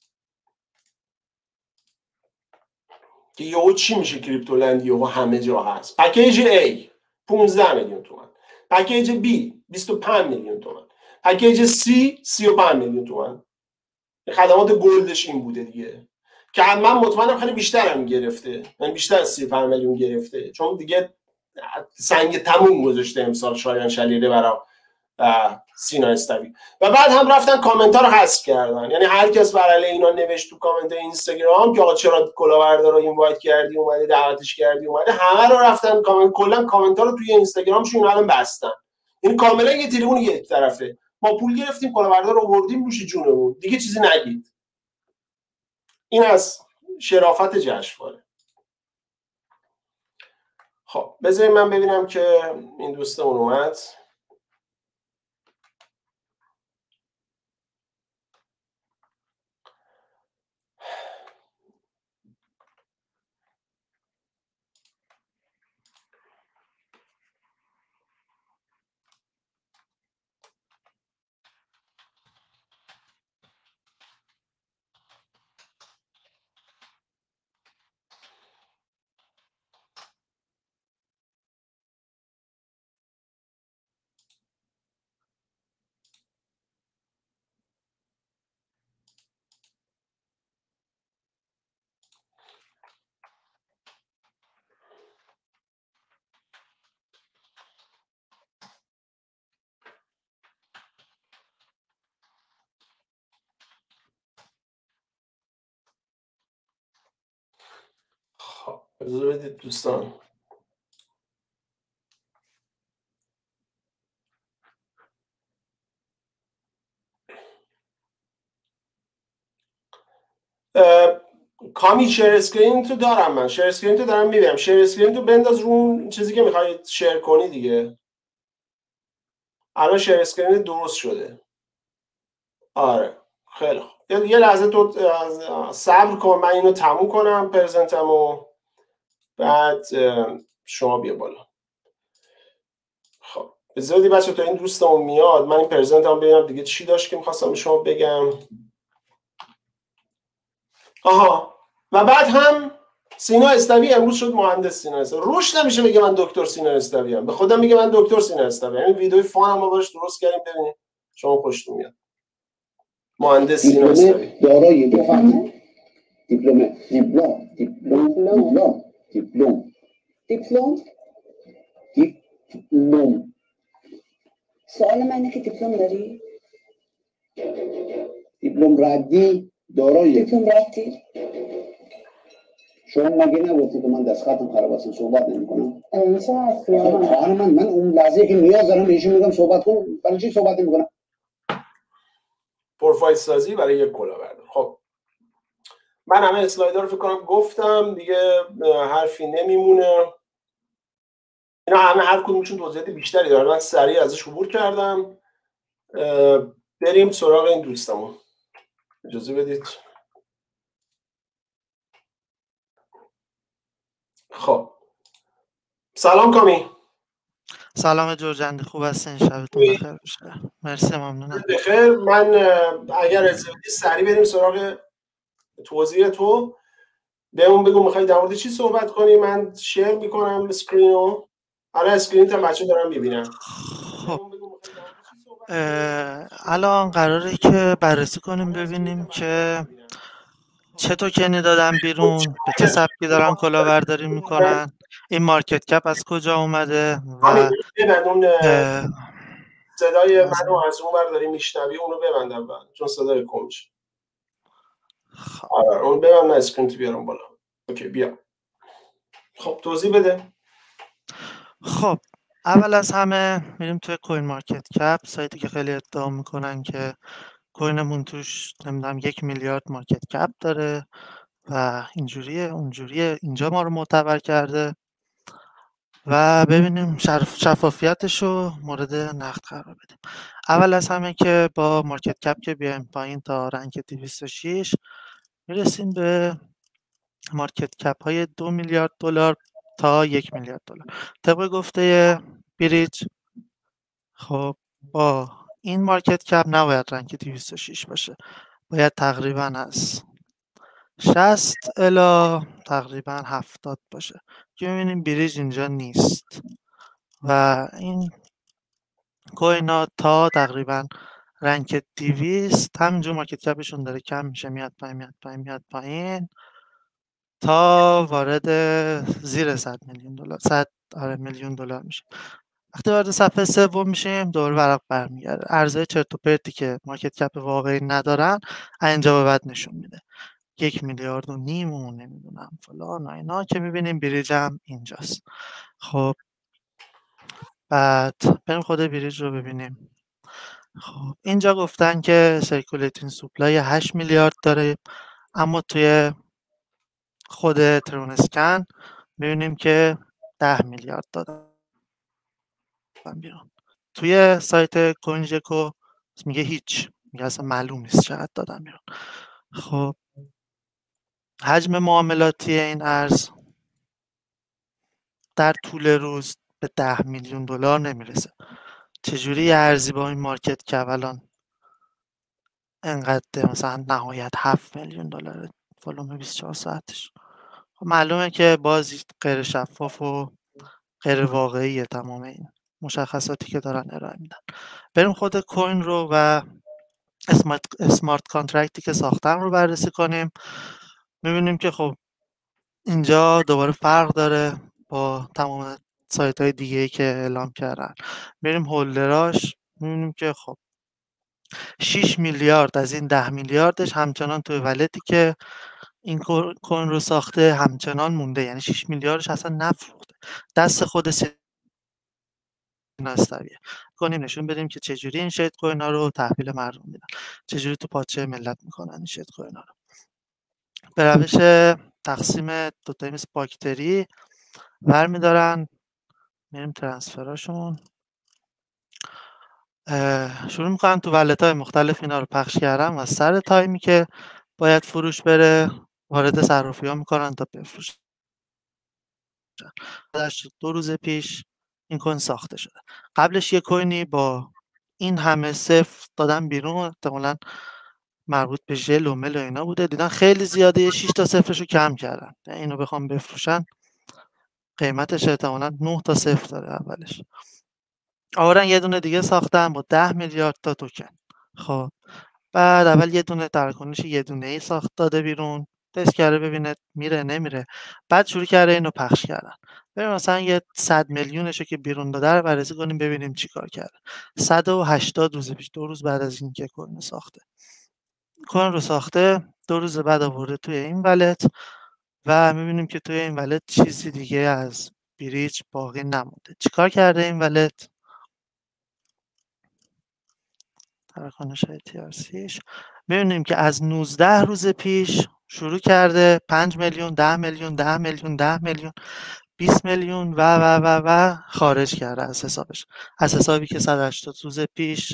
که یهو چی میشه کریپتو لند یهو همه جا هست. پکیج A 15 میلیون تومان، پکیج B 25 میلیون تومان، پکیج C 35 میلیون تومان. خدمات گلدش این بوده دیگه که من مطمئنم خیلی بیشتر هم گرفته، من بیشتر از 35 میلیون گرفته، چون دیگه سنگ تموم گذاشته امسال شایان شلیله برای سینا استوی. و بعد هم رفتن کامنت ها رو حذف کردن، یعنی هر کس بر علیه اینا نوشت تو کامنت اینستاگرام که آقا چرا کلاهبردار رو اینوایت کردی اومده دعوتش کردی اومده، همه رو رفتن کلا کامنت ها رو توی اینستاگرامشون الان بستن. این کاملا یه تریبون یک طرفه، ما پول گرفتیم کلاهبردار رو آوردیم روش جونمون، دیگه چیزی نگید. این از شرافت جشنواره. خب بذارید من ببینم که این دوستمون اومد. خب اجازه بدید دوستان. کامی شیر اسکرین تو دارم، من شیر اسکرین تو دارم میبینم. شیر اسکرین تو بنداز رو اون چیزی که میخوای شیر کنی دیگه. الان شیر اسکرین درست شده. آره خیلی خوب. یه لحظه تو صبر کن، من اینو تموم کنم پرزنتمو، بعد شما بیا بالا. خب بذارید بچه تا این دوستمون میاد من این پرزنتمو ببینم دیگه چی داشت که میخواستم به شما بگم. آها، و بعد هم سینا استوی امروز شد مهندس سینا استوی. روش نمیشه بگه من دکتر سینا استوی ام، به خودم میگه من دکتر سینا استوی ام. این ویدیوی فان ما باش درست کردیم، ببینید شما خوشتون میاد. مهندس سینا استوی دارای دیپلم. سوال من اینه که دیپلم داری؟ دیپلم ردی دارایی؟ دیپلم ردی؟ شما مگه نگفتی که من دستخطم خراب است صحبت نمی‌کنم؟ چه هستی؟ خواهر من اون لحظه که نیاز دارم بهشون میگم صحبت کن، برای چی صحبت نمی‌کنم؟ پروفایل سازی برای یک کلاهبردار. خب من همه اسلایدها رو فکر کنم گفتم دیگه، حرفی نمیمونه. اینا همه هر کدومشون توضیحات بیشتری دارن، من سریع ازش عبور کردم. بریم سراغ این دوستمون. اجازه بدید. خب سلام کامی. سلام جورجنده، خوب هستین؟ شبتون بخیر باشه. مرسی، ممنونم. بخیر. من اگر اجازه بدی سریع بریم سراغ توضیح تو. بهمون بگو میخوای در مورد چی صحبت کنی. من شیر میکنم اسکرینو. الان اسکرین هم بچه دارم میبینم. خب الان قراره که بررسی کنیم ببینیم که چه توکنی دادن بیرون، به چه سبکی دارن کلاهبرداری میکنن، این مارکت کپ از کجا اومده و صدای منو از اون ور داری میشنوی اونو ببندم چون صدای کم میشه. آره اون ببند، من اسکرین تو بیارم بالا. اوکی بیا. خب توضیح بده. خب اول از همه میریم توی کوین مارکت کپ، سایتی که خیلی ادعا میکنن که کوینمون توش نمیدونم 1 میلیارد مارکت کپ داره و اینجوریه اونجوریه، اینجا ما رو معتبر کرده و ببینیم شفافیتش رو مورد نقد قرار بدیم. اول از همه که با مارکت کپ که بیایم پایین تا رنگ 206 میرسیم به مارکت کپ های 2 میلیارد دلار تا 1 میلیارد دلار طبق گفته بریج. خب با این مارکت کپ نباید رنگ 206 باشه، باید تقریبا از 60 الی تقریبا 70 باشه که می‌بینیم بریج اینجا نیست و این کوین ها تا تقریبا رنگ 200 همینجور مارکت کپشون داره کم میشه، میاد پایین میاد پایین میاد پایین تا وارد زیر 100 میلیون دلار 100 میلیون دلار میشه. وقتی وارد صفحه سوم میشیم دور ورق برمیگرده، ارزهای چرت و پرتی که مارکت کپ واقعی ندارن اینجا به بعد نشون میده 1.5 میلیارد و نمیدونم فلان و اینا که میبینیم بریج هم اینجاست. خب بعد بریم خود بریج رو ببینیم. خب اینجا گفتن که سرکولیتینگ سوپلای 8 میلیارد داره، اما توی خود ترونسکن میبینیم که 10 میلیارد دادن بیرون. توی سایت کوینجکو میگه هیچ، میگه اصلا معلوم نیست چقدر دادن بیرون. خب حجم معاملاتی این ارز در طول روز به 10 میلیون دلار نمیرسه. چجوری یه ارزی با این مارکت که الان انقدر مثلا نهایت 7 میلیون دلار ولوم 24 ساعتش؟ خب معلومه که باز غیر شفاف و غیر واقعیه تمام این مشخصاتی که دارن ارائه میدن. بریم خود کوین رو و اسمارت کانترکتی که ساختن رو بررسی کنیم. میبینیم که خب اینجا دوباره فرق داره با تمام سایت های دیگه که اعلام کردن. بریم هولدراش، میبینیم که خب 6 میلیارد از این 10 میلیاردش همچنان توی ولتی که این کوین رو ساخته همچنان مونده، یعنی 6 میلیاردش اصلا نفروخته، دست خود سینا استویه. کنیم نشون بدیم که چجوری این شیت کوین ها رو تحویل مردم میدن، چجوری تو پاچه ملت میکنن این شیت کوین ها رو. به روش تقسیم دوتایی مثل باکتری برمیدارن، میریم ترانسفراشون شروع میکنن تو ولت های مختلف اینا رو پخش کردن و سر تایمی که باید فروش بره وارد صرافی ها میکنن تا بفروشن. 2 روز پیش این کوین ساخته شده، قبلش یه کوینی با این همه صفر دادن بیرون، احتمالاً مربوط به ژل و مل و اینا بوده، دیدن خیلی زیاده 6 تا صفرشو کم کردن، اینو بخوام بفروشن قیمتش احتمالاً 9 تا صفر داره اولش. آورن یه دونه دیگه ساختن با 10 میلیارد تا توکن. خب بعد اول یه دونه تراکنش یه دونه‌ای ساخت داده بیرون، تست کرده ببینه میره نمیره، بعد شروع کرده اینو پخش کردن. بریم مثلا یه 100 میلیونشو که بیرون داده رو بررسی کنیم ببینیم چیکار کرده. 180 روز پیش، 2 روز بعد از اینکه کوین ساخته. کوین رو ساخته 2 روز بعد آورده توی این ولت و میبینیم که توی این ولت چیزی دیگه از بریج باقی نمونده. چیکار کرده این ولت؟ تراکنش های TRCش میبینیم که از 19 روز پیش شروع کرده 5 میلیون 10 میلیون 10 میلیون 10 میلیون 20 میلیون و خارج کرده از حسابش، از حسابی که 180 روز پیش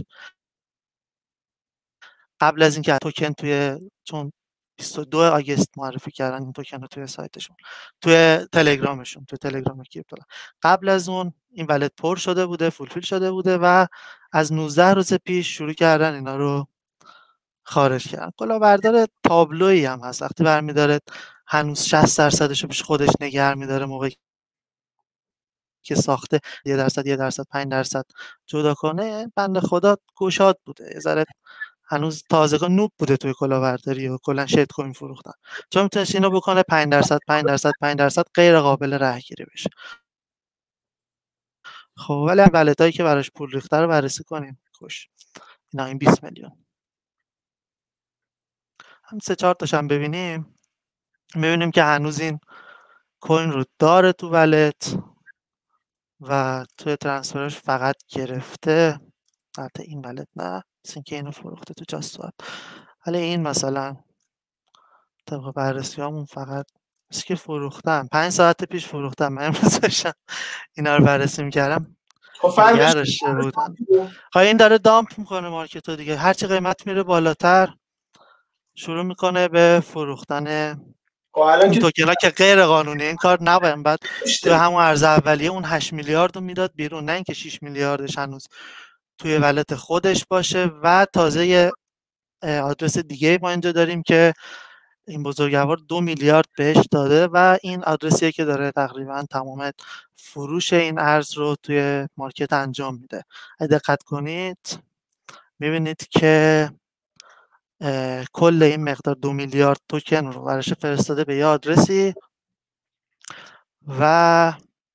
قبل از اینکه توکن چون 22 آگست معرفی کردن این توکن رو توی سایتشون، توی تلگرامشون، توی تلگرام کریپتو، قبل از اون این ولت پر شده بوده، فولفیل شده بوده و از 19 روز پیش شروع کردن اینا رو خارج کردن. کلاهبردار تابلویی هم هست، وقتی برمی‌داره هنوز 60% رو پیش خودش نگه می‌داره موقعی که ساخته 1% 5% جدا کنه، بنده خدا گشاد بوده، یه ذره هنوز تازگان نوب بوده توی کلاهبرداری و کلا شیت کوین فروختن، چون میتونست اینو بکنه 5% غیر قابل رهگیری بشه. خب ولی ولتایی که براش پول ریخته رو بررسی کنیم. خوش اینا این 20 میلیون هم 3-4 تاش هم ببینیم، میبینیم که هنوز این کوین رو داره تو ولت و توی ترانسفرش فقط گرفته، البته این ولت نه، مثل اینکه اینو فروخته تو جاست سواب، ولی این مثلا طبق بررسی همون فقط بس که فروختم 5 ساعت پیش فروختم. من امروز داشتم اینا رو بررسی می‌کردم. خب فرقش دیگه داشته بودن. این داره دامپ میکنه مارکت رو دیگه. هرچی قیمت میره بالاتر شروع میکنه به فروختن خب الان این که توکن ها که غیر قانونی. این کار نباید. بعد توی تو همون عرض اولیه اون 8 میلیارد رو میداد بیرون، نه اینکه 6 میلیاردش هنوز توی ولت خودش باشه. و تازه یه آدرس دیگه ما اینجا داریم که این بزرگوار 2 میلیارد بهش داده و این آدرسیه که داره تقریبا تمام فروش این ارز رو توی مارکت انجام میده. اگه دقت کنید میبینید که کل این مقدار 2 میلیارد توکن رو براش فرستاده به یه آدرسی و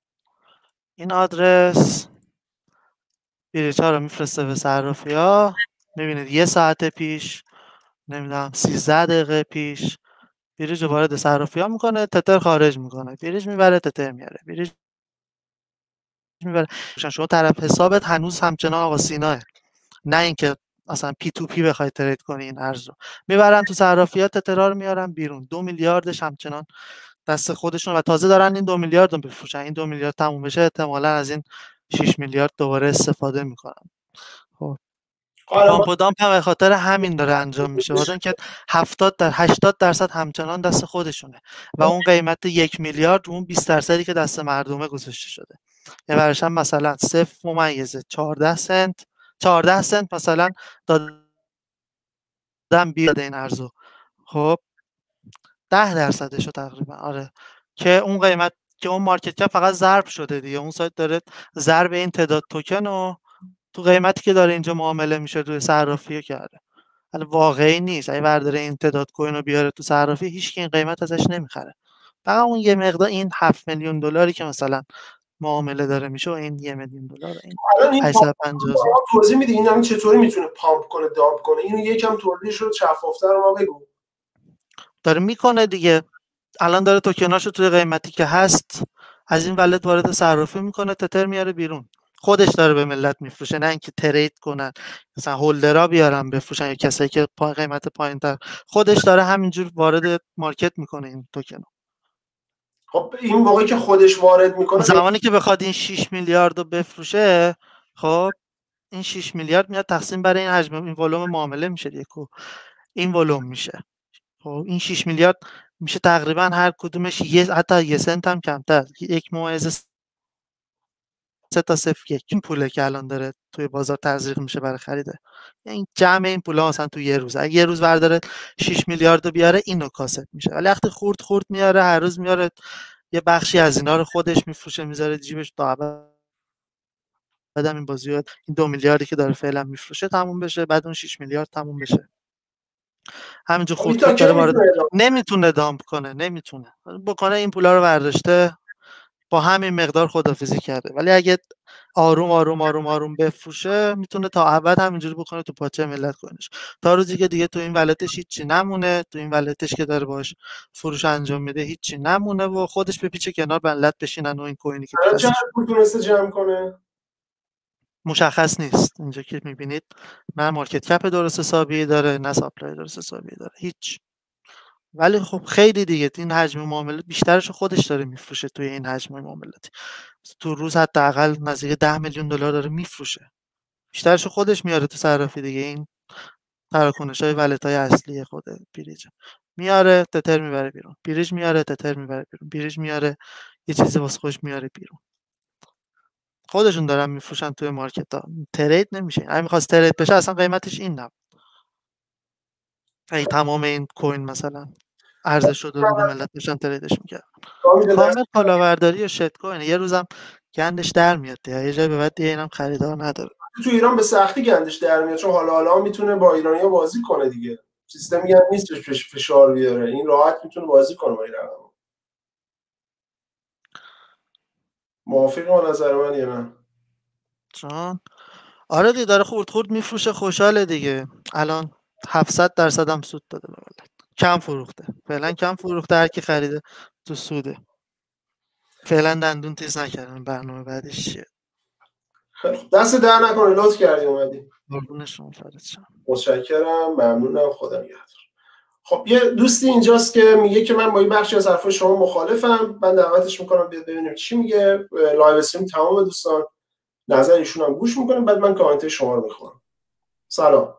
این آدرس بریج ها رو میفرسته به صرافی ها. میبینید 1 ساعت پیش، نمیدونم 13 دقیقه پیش بریج رو وارد صرافی ها میکنه، تتر خارج میکنه، بریج میبره، تتر میاره، بریج میبره. شما طرف حسابت هنوز همچنان آقا سیناه، نه اینکه مثلا پی تو پی بخوای ترید کنی. این ارز رو میبرن تو صرافیات، تترا رو میارن بیرون. 2 میلیاردش همچنان دست خودشون و تازه دارن این 2 میلیارد رو بفروشن. این 2 میلیارد تموم بشه احتمالاً از این 6 میلیارد دوباره استفاده میکنن. خب پامپ و دامپ هم به خاطر همین داره انجام میشه، واسه اینکه 80% همچنان دست خودشونه و اون قیمت 1 میلیارد اون 20% که دست مردمه گذاشته شده. یعنی برش هم مثلا 0.14 سنت 14 سنت مثلا دادن بیاد این ارزو. خب 10% شو تقریبا. آره که اون قیمت که اون مارکت کپ فقط ضرب شده دیگه. اون سایت داره ضرب این تعداد توکن رو تو قیمتی که داره اینجا معامله میشه روی صرافی کرده. حالا واقعی نیست. اگه برداره این تعداد کوین رو بیاره تو صرافی هیچ کی این قیمت ازش نمیخره. فقط اون یه مقدار این 7 میلیون دلاری که مثلا معامله داره میشه و این 1 میلیون دلار این الان این 850 توضیح میدی این همین چطوری میتونه پامپ کنه دامپ کنه؟ اینو یکم توضیح شد شفافتر رو ما بگو. داره میکنه دیگه. الان داره توکناشو توی قیمتی که هست از این ولت وارد صرافی میکنه، تتر میاره بیرون. خودش داره به ملت میفروشه، نه اینکه ترید کنن مثلا هولدرها بیارن بفروشن یا کسایی که قیمت پایینتر. خودش داره همینجور وارد مارکت میکنه این توکن. خب این موقعی که خودش وارد میکنه زمانی که بخواد این 6 میلیارد رو بفروشه، خب این 6 میلیارد میاد تقسیم برای این حجم این ولوم معامله میشه دیگه. این ولوم میشه. خب این 6 میلیارد میشه تقریبا هر کدومش حتی 1 سنت هم کمتر، 1.3 این پوله که الان داره توی بازار تزریق میشه برای خریده. این جمع این پولا مثلا توی یه روز اگه یه روز برداره 6 میلیارد رو بیاره اینو کاسب میشه. ولی وقتی خورد میاره هر روز میاره یه بخشی از اینا رو خودش میفروشه میذاره جیبش تا بعدم این بازی این 2 میلیاردی که داره فعلا میفروشه تموم بشه، بعد اون 6 میلیارد تموم بشه. همینجور خورد داره وارد. نمیتونه دامپ کنه، نمیتونه بکنه. این پولا رو برداشته با همین مقدار خدافیزی کرده. ولی اگه آروم آروم آروم آروم بفروشه میتونه تا ابد همینجوری بکنه تو پاچه ملت کنش تا روزی که دیگه تو این ولتش هیچی نمونه، تو این ولتش که داره باش فروش انجام میده هیچی نمونه و خودش بپیچه کنار ملت بشینن و این کوینی که الان چقدر پول تونسته جمع کنه مشخص نیست. اینجا که میبینید نه مارکت کپ درست حسابی داره نه ساپلای درست حسابی داره، هیچ. ولی خب خیلی دیگه این حجم معاملات بیشترش خودش داره میفروشه. توی این حجم معاملاتی تو روز حداقل نزدیک 10 میلیون دلار داره میفروشه. بیشترش خودش میاره تو صرافی دیگه. این تراکنش‌های ولت‌های اصلی خود بریج میاره، تتر میبره بیرون، بریج میاره، تتر میبره بیرون، بریج میاره، یه چیزی واسه خودش میاره بیرون. خودشون دارن میفروشن توی مارکت ها. ترید نمیشه. اگه می‌خواست ترید بشه اصلا قیمتش این نبود. تمام این کوین مثلا ارزش شده بود و ملت داشتن تریدش میکرد. کامل کلاهبرداری و شت کوین. یه روزم گندش در میاد دیگه. یه جای به بعد دیگه اینم خریدار نداره. تو ایران به سختی گندش در میاد چون حالا میتونه با ایرانی‌ها بازی کنه دیگه. سیستمی هم نیست بهش فشار بیاره. این راحت میتونه بازی کنه با این رقم. موافقی با نظر من یا نه؟ چون آره دیگه داره خورد میفروشه، خوشحاله دیگه. الان 700% هم سود داده به ملت. کم فروخته. فعلا کم فروخته. هر کی خریده تو سوده. فعلا دندون تیز نکردن. برنامه بعدش چیه؟ دست در نکنه. لطف کردی اومدی. قربونشون فرد شم. متشکرم. ممنونم. خدا نگهدار. خب یه دوستی اینجاست که میگه که من با این بخشی از حرفای شما مخالفم، من دعوتش میکنم بیاد ببینیم چی میگه. لایو استریم تمام دوستان نظر ایشون هم گوش میکنیم، بعد من کامنت شما رو میخونم. سلام.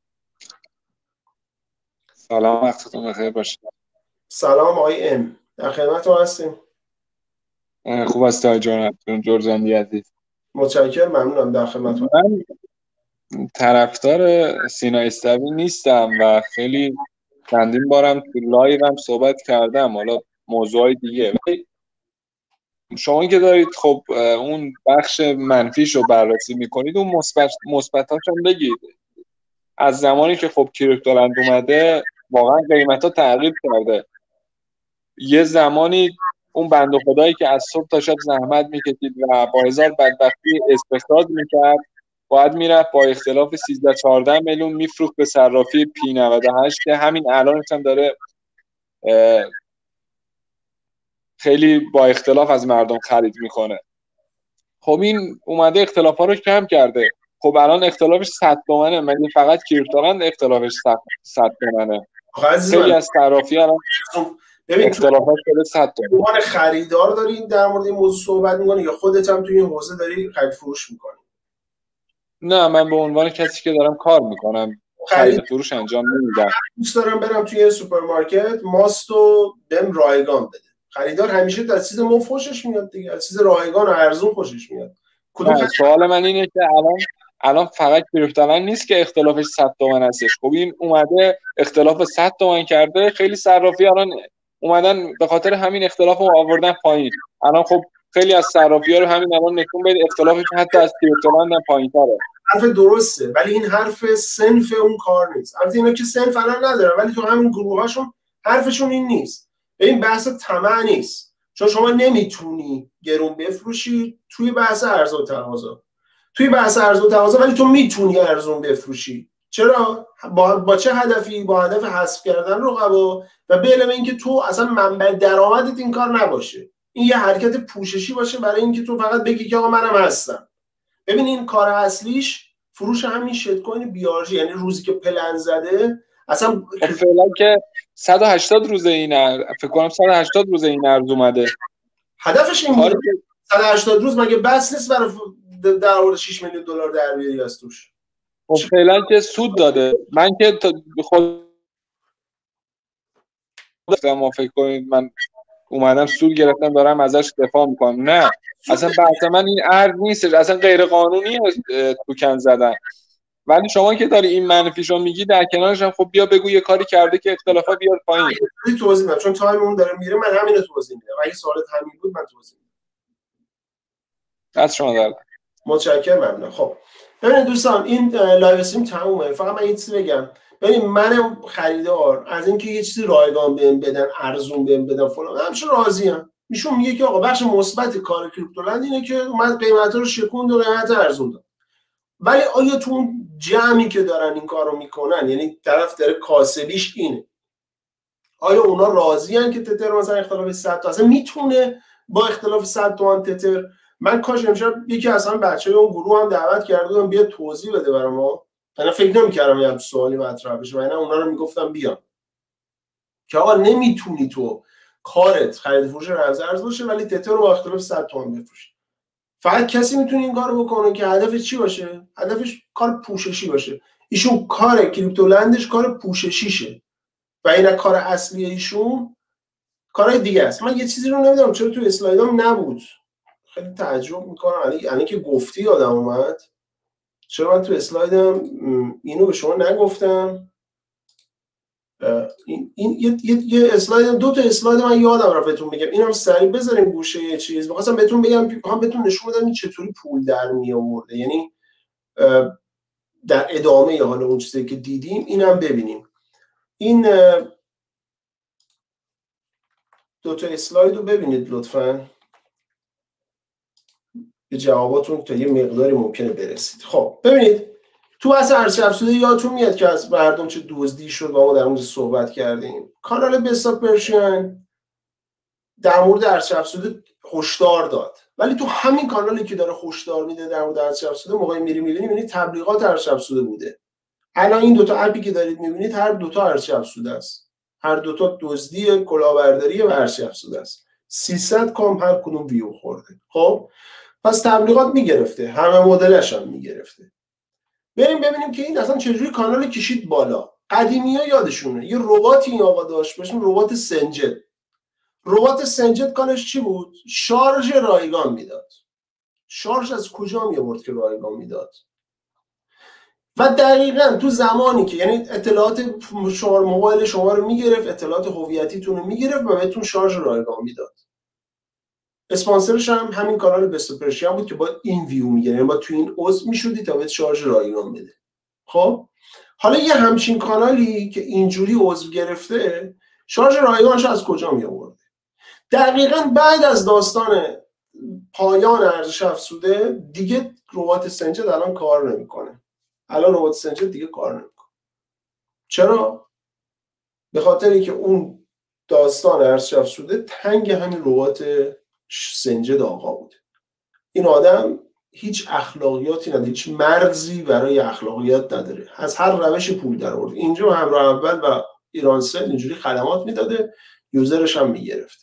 سلام، وقتتون بخیر باشه. سلام آقای ام، در خدمتتون هستیم. خوب است آقای جرجندی عزیز. متشکرم، ممنونم، در خدمتتون. من طرفدار سینا استوی نیستم و خیلی چندین بارم تو لایوم صحبت کردم، حالا موضوعای دیگه. شما که دارید خب اون بخش منفیش رو بررسی میکنید، اون مثبتاش هم بگید. از زمانی که خب کریپتولند اومده واقعا قیمتا تغییر کرده. یه زمانی اون بنده خدایی که از صبح تا شب زحمت میکشید و با هزار بدبختی استخراج میکرد، باید میرفت با اختلاف 13-14 میلیون میفروخت به صرافی P98 که همین الانش هم داره خیلی با اختلاف از مردم خرید میکنه. خب این اومده اختلافا رو کم کرده. خب الان اختلافش 100 تومنه، مگه فقط کریپتولند اختلافش 100 تومنه؟ خیلی از صرافی الان اختلافات شده 100 تومن. عنوان خریدار دارین در مورد این موضوع صحبت میکنی یا خودت هم توی این حوزه داری خرید فروش میکنی؟ نه، من به عنوان کسی که دارم کار میکنم خرید فروش انجام نمیدم. دوست دارم برم توی سوپرمارکت ماستو بهم رایگان بده. خریدار همیشه از چیز مفت خوشش میاد دیگه، از چیز رایگان و ارزون خوشش میاد. سوال من اینه که الان فقط کریپتولند نیست که اختلافش 100 تومن هستش. خب این اومده اختلاف 100 تومن کرده، خیلی صرافی الان اومدن به خاطر همین اختلاف رو آوردن پایین. الان خب خیلی از صرافی‌ها رو همین الان نشون بده اختلافش حتی از کریپتولند هم پایین‌تره. حرف درسته، ولی این حرف صنف اون کار نیست. البته اینا که صنف الان ندارن، ولی تو همین گروه‌هاشون حرفشون این نیست. این بحث طمع نیست، چون شما نمیتونی گرون بفروشی توی بحث عرضه و تقاضا. توی بحث عرضه و تقاضا ولی تو میتونی ارزون بفروشی. چرا؟ با چه هدفی؟ با هدف حذف کردن رقبا و به علاوه اینکه تو اصلا منبع درآمدت این کار نباشه. این یه حرکت پوششی باشه برای اینکه تو فقط بگی که آقا منم هستم. ببین این کار اصلیش فروش همین شیت کوین بیارژی، یعنی روزی که پلن زده اصلا فعلا که 180 روزه این فکر کنم 180 روزه این ارز اومده. هدفش این بود 180 روز مگه بس نیست برای در حدود 6 میلیون دلار در بیاری از توش؟ خب فعلا که سود داده. من که خود ما فکر کنید من اومدم سود گرفتم دارم ازش دفاع میکنم. نه اصلا بحث من این ارز نیست، اصلا غیر قانونی توکن زدن. ولی شما که داری این منفیشو میگی در کنارش هم خب بیا بگو یه کاری کرده که اختلافا بیاد پایین. توضیح میدم چون تایم اون داره میره، من همین رو توضیح میدم. اگه سوالت همین بود من توضیح میدم. از شما درد. متشکرم، ممنون. خب ببینید دوستان این لایو استریم تمومه. فقط من یه چیزی بگم. ببین من خریدار از اینکه یه چیزی رایگان بهم بدن، ارزون بهم بدن فلان، همیشه راضی‌ام. ایشون میگه که آقا بخش مثبت کار کریپتولند اینه که اومد قیمتا رو شکوند و قیمت ارزون داد. ولی آیا تو اون جمعی که دارن این کارو میکنن، یعنی طرف داره کاسبیش اینه، آیا اونا راضی‌ان که تتر مثلا اختلاف 100 تا اصلا میتونه با اختلاف 100 تومن تتر؟ من کاش امشب یکی از هم بچه‌های اون گروه هم دعوت کرده بودم بیاد توضیح بده برای ما. انا فکر نمی‌کردم یه سوالی مطرح بشه، من اونا رو میگفتم بیان که آقا نمیتونی تو کارت خرید فروش رمز ارز باشه ولی تتر رو با اختلاف 100 تومن بفروشی. فقط کسی میتونه این کارو بکنه که هدفش چی باشه؟ هدفش کار پوششی باشه. ایشون کار کریپتولندش کار پوششیشه و این کار اصلی ایشون کارهای دیگه است. من یه چیزی رو نمیدونم چرا تو اسلایدام نبود، خیلی تعجب میکنم. یعنی که گفتی یادم اومد، چرا من تو اسلایدم اینو به شما نگفتم؟ این یه اسلاید، دو تا اسلاید من یادم رفت بهتون بگم. اینم سریع بذاریم گوشه یه چیز. می‌خواستم بهتون بگم، می‌خوام بهتون نشون بدم این چطوری پول در میآورده. یعنی در ادامه حالا اون چیزی که دیدیم اینم ببینیم. این دو تا اسلاید رو ببینید لطفاً، به جواباتون تا یه مقداری ممکنه برسید. خب ببینید تو اصل ارزش افزوده یادتون میاد که از مردم چه دزدی شد و ما در مورد صحبت کردیم. کانال بستاک پرشین در مورد ارزش افزوده هشدار داد، ولی تو همین کانالی که داره هشدار میده در مورد ارزش افزوده موقعی میبینید تبلیغات ارزش افزوده بوده. الان این دو تا اپی که دارید میبینید هر دو تا ارزش افزوده است. هر دوتا دزدی، کلاهبرداری و ارزش افزوده است. 300 کام هر کدوم ویو خورده. خب پس تبلیغات میگرفته، همه مدلش هم میگرفته. بریم ببینیم که این اصلا چجوری کانال کشید بالا. قدیمی‌ها یادشونه یه رباتی این آقا داشت به اسم ربات سنجد. ربات سنجد کارش چی بود؟ شارژ رایگان میداد. شارژ از کجا می آورد که رایگان میداد؟ و دقیقاً تو زمانی که یعنی اطلاعات موبایل شما رو میگرفت، اطلاعات هویتیتون رو میگرفت و بهتون شارژ رایگان میداد. اسپانسرش هم همین کانال بست پرشین بود که با این ویو میگیره، یعنی با تو این عضو میشدی تا بهت شارژ رایگان بده. خب حالا یه همچین کانالی که اینجوری عضو گرفته، شارژ رایگانش از کجا می آورده؟ دقیقاً بعد از داستان پایان ارزش افزوده دیگه ربات سنجد الان کار نمیکنه. الان ربات سنجد دیگه کار نمیکنه. چرا؟ به خاطر اینکه اون داستان ارزش افزوده تنگ همین ربات سنجد آقا بود. این آدم هیچ اخلاقیاتی نداره، هیچ مرزی برای اخلاقیات نداره، از هر روش پول در آورد. اینجا همراه اول و ایرانسل اینجوری خدمات میداده، یوزرش هم میگرفت.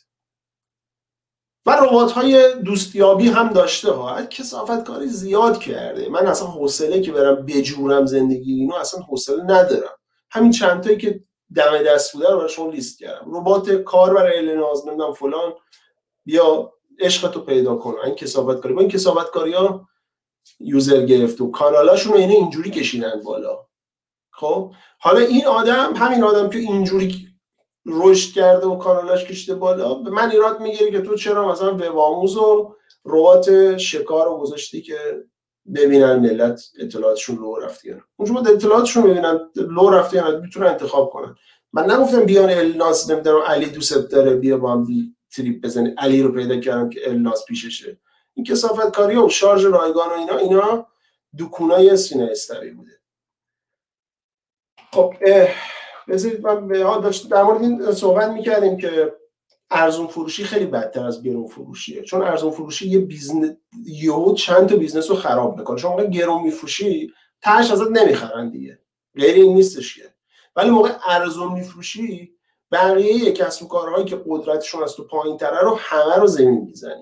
و ربات‌های دوستیابی هم داشته ها. کثافتکاری زیاد کرده. من اصلا حوصله که برم بجورم زندگی اینو اصلا حوصله ندارم. همین چند تایی که دم دست بوده رو براشون لیست کردم. ربات کار برای اعلان ناز نمیدونم فلان، بیا عشقتو پیدا کن. این کثافتکاری، با این کثافتکاری‌ها یوزر گرفت و کانالاشون رو اینجوری کشیدن بالا. خب حالا این آدم، همین آدم که اینجوری رشد کرده و کانالاش کشیده بالا، به من ایراد میگیره که تو چرا مثلا وب آموز و ربات شکار رو گذاشتی که ببینن ملت اطلاعاتشون لو رفته یا نه. اونجا با اطلاعاتشون ببینن لو رفته یا نه میتونن انتخاب کنن. من نگفتم بیان الناس نمیدونم علی دوست داره بیا با هم تریپ بزنی، علی رو پیدا کردم که الناس پیششه. این کثافتکاری و شارژ رایگان و اینا دکونای سینه استوی بوده. خب بذارید من در مورد این صحبت میکردیم که ارزون فروشی خیلی بدتر از گرون فروشیه، چون ارزون فروشی یه بیزنس چند تا بیزنس رو خراب میکنه. شما موقع گرون میفروشی تاش ازت نمیخرن دیگه، غیر این نیستش که. ولی موقع ارزون میفروشی بقیه کسب و کارهایی که قدرتشون از تو پایین‌تره رو همه رو زمین میزنی.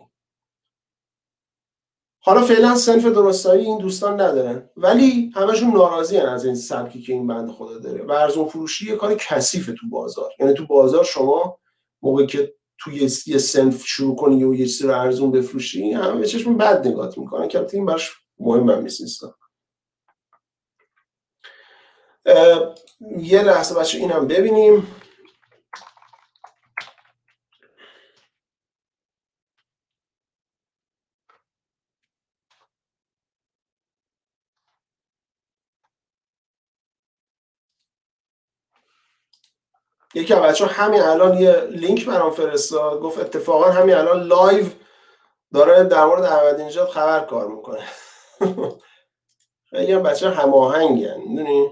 حالا فعلا صنف درستایی این دوستان ندارن، ولی همشون ناراضی هن از این سبکی که این بنده خدا داره. و ارزون فروشی یه کار کثیفه تو بازار. یعنی تو بازار شما موقعی که تو یه صنف شروع کنی و یه چیزی رو ارزون بفروشی، همه به چشم بد نگاهت میکنن که البته این براش مهم هم نیست. یه لحظه بچه اینم ببینیم. یکی از بچه‌ها همین الان یه لینک برام فرستاد، گفت اتفاقا همین الان لایو داره در مورد احمدی‌نژاد خبر کار میکنه. خیلی هم بچه هماهنگن میدونی.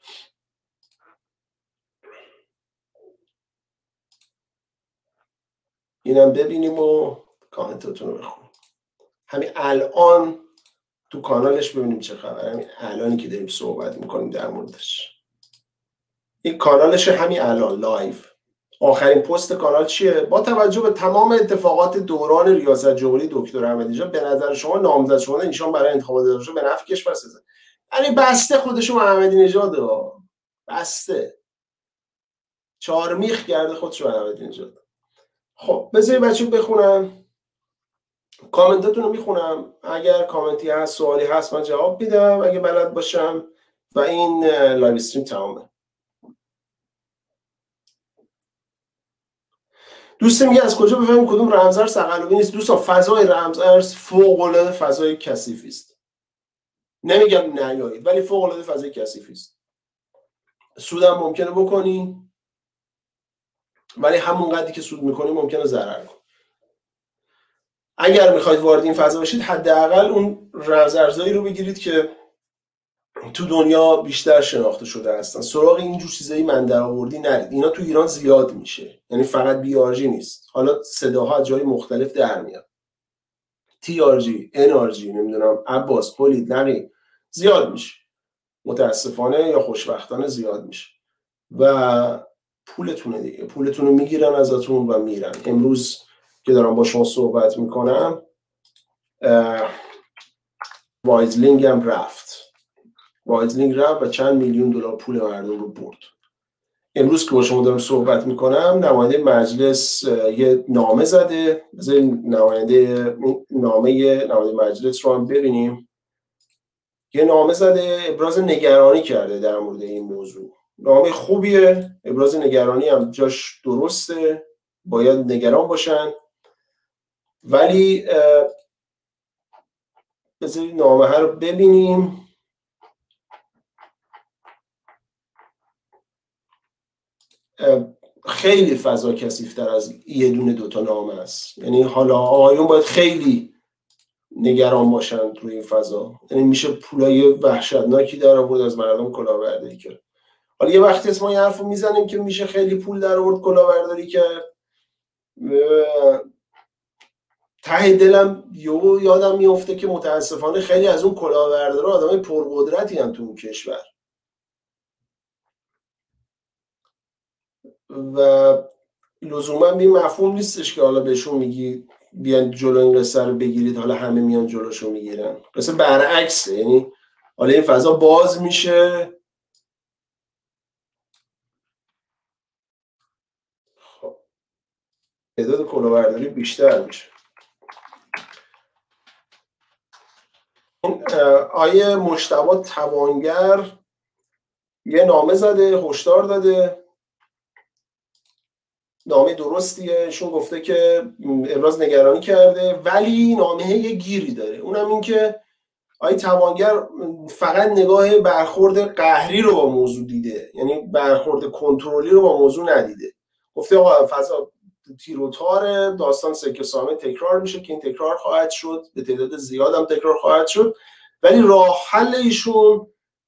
اینم ببینیم و کامنتاتون رو بخونیم. همین الان تو کانالش ببینیم چه خبره. همین الانی که داریم صحبت میکنیم در موردش. این کانالش همین الان لایو. آخرین پست کانال چیه؟ با توجه به تمام اتفاقات دوران ریاست جمهوری دکتر احمدی‌نژاد، به نظر شما نامزد شدن ایشان برای انتخابات داشته به نفع کشور سازه. یعنی بسته خودشو به احمدی‌نژاد، بسته چارمیخ کرده خودشو به احمدی‌نژاد. خب بذارید بچه‌ها بخونم کامنتاتون رو میخونم. اگر کامنتی هست سوالی هست من جواب میدم اگه بلد باشم و این لایو استریم تمامه. دوست میگه از کجا بفهمیم کدوم رمزارز تقلبی نیست؟ دوستان فضای رمزارز فوق العاده فضای کثیفی است. نمیگم نیایید ولی فوق العاده فضای کثیفی است. سودم ممکنه بکنی ولی همون قدری که سود میکنی ممکنه ضرر کنی. اگر میخواید وارد این فضا بشید حداقل اون رمزارزایی رو بگیرید که تو دنیا بیشتر شناخته شده هستن. سراغ اینجور چیزایی من در آوردی نرید. اینا تو ایران زیاد میشه. یعنی فقط BRG نیست. حالا صداها از جای مختلف در میاد. TRG، NRG، نمیدونم عباس، پولید، نقی زیاد میشه. متاسفانه یا خوشبختانه زیاد میشه. و پولتونه دیگه، پولتون رو میگیرن ازتون و میرن. امروز که دارم با شما صحبت میکنم وایزلینگ هم رفت و چند میلیون دلار پول مردم رو برد. امروز که با شما دارم صحبت میکنم نماینده مجلس یه نامه زده. نماینده مجلس رو هم ببینیم. یه نامه زده، ابراز نگرانی کرده در مورد این موضوع. نامه خوبیه، ابراز نگرانی هم جاش درسته، باید نگران باشن. ولی بذارید نامه ها رو ببینیم. خیلی فضا کثیف‌تر از یه دونه دوتا نامه است. یعنی حالا آقایون باید خیلی نگران باشن توی این فضا. یعنی میشه پولای وحشتناکی در آورد از مردم کلاهبرداری کرد. حالا یه وقتی ما یه حرفو میزنیم که میشه خیلی پول در آورد کلاهبرداری کرد، ته دلم یادم میفته که متاسفانه خیلی از اون کلاهبردارا آدمای پرقدرتی ان تو اون کشور و لزوما بی مفهوم نیستش که حالا بهشون میگی بیان جلو این قصه رو بگیرید، حالا همه میان جلوشو میگیرن. قصه برعکسه. یعنی حالا این فضا باز میشه، تعداد کلاهبرداری بیشتر میشه. آیه مجتبی توانگر یه نامه زده، هشدار داده. نامه درستیه. ایشون گفته که ابراز نگرانی کرده، ولی نامه یه گیری داره. اونم این که آیه توانگر فقط نگاه برخورد قهری رو با موضوع دیده، یعنی برخورد کنترلی رو با موضوع ندیده. گفته آقا فضا تیر و تار، داستان سکه سامه تکرار میشه که این تکرار خواهد شد، به تعداد زیاد هم تکرار خواهد شد. ولی راه حل ایشون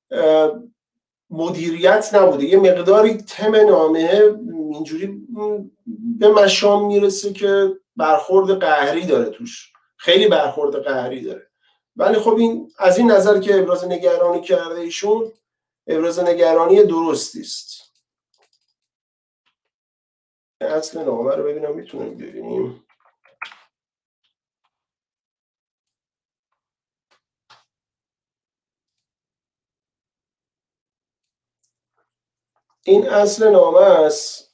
مدیریت نبوده. یه مقداری تم نامه اینجوری به مشام میرسه که برخورد قهری داره توش، خیلی برخورد قهری داره. ولی خب این از این نظر که ابراز نگرانی کرده ایشون، ابراز نگرانی درستی است. اصل نامه رو ببینم، میتونیم ببینیم. این اصل نامه است.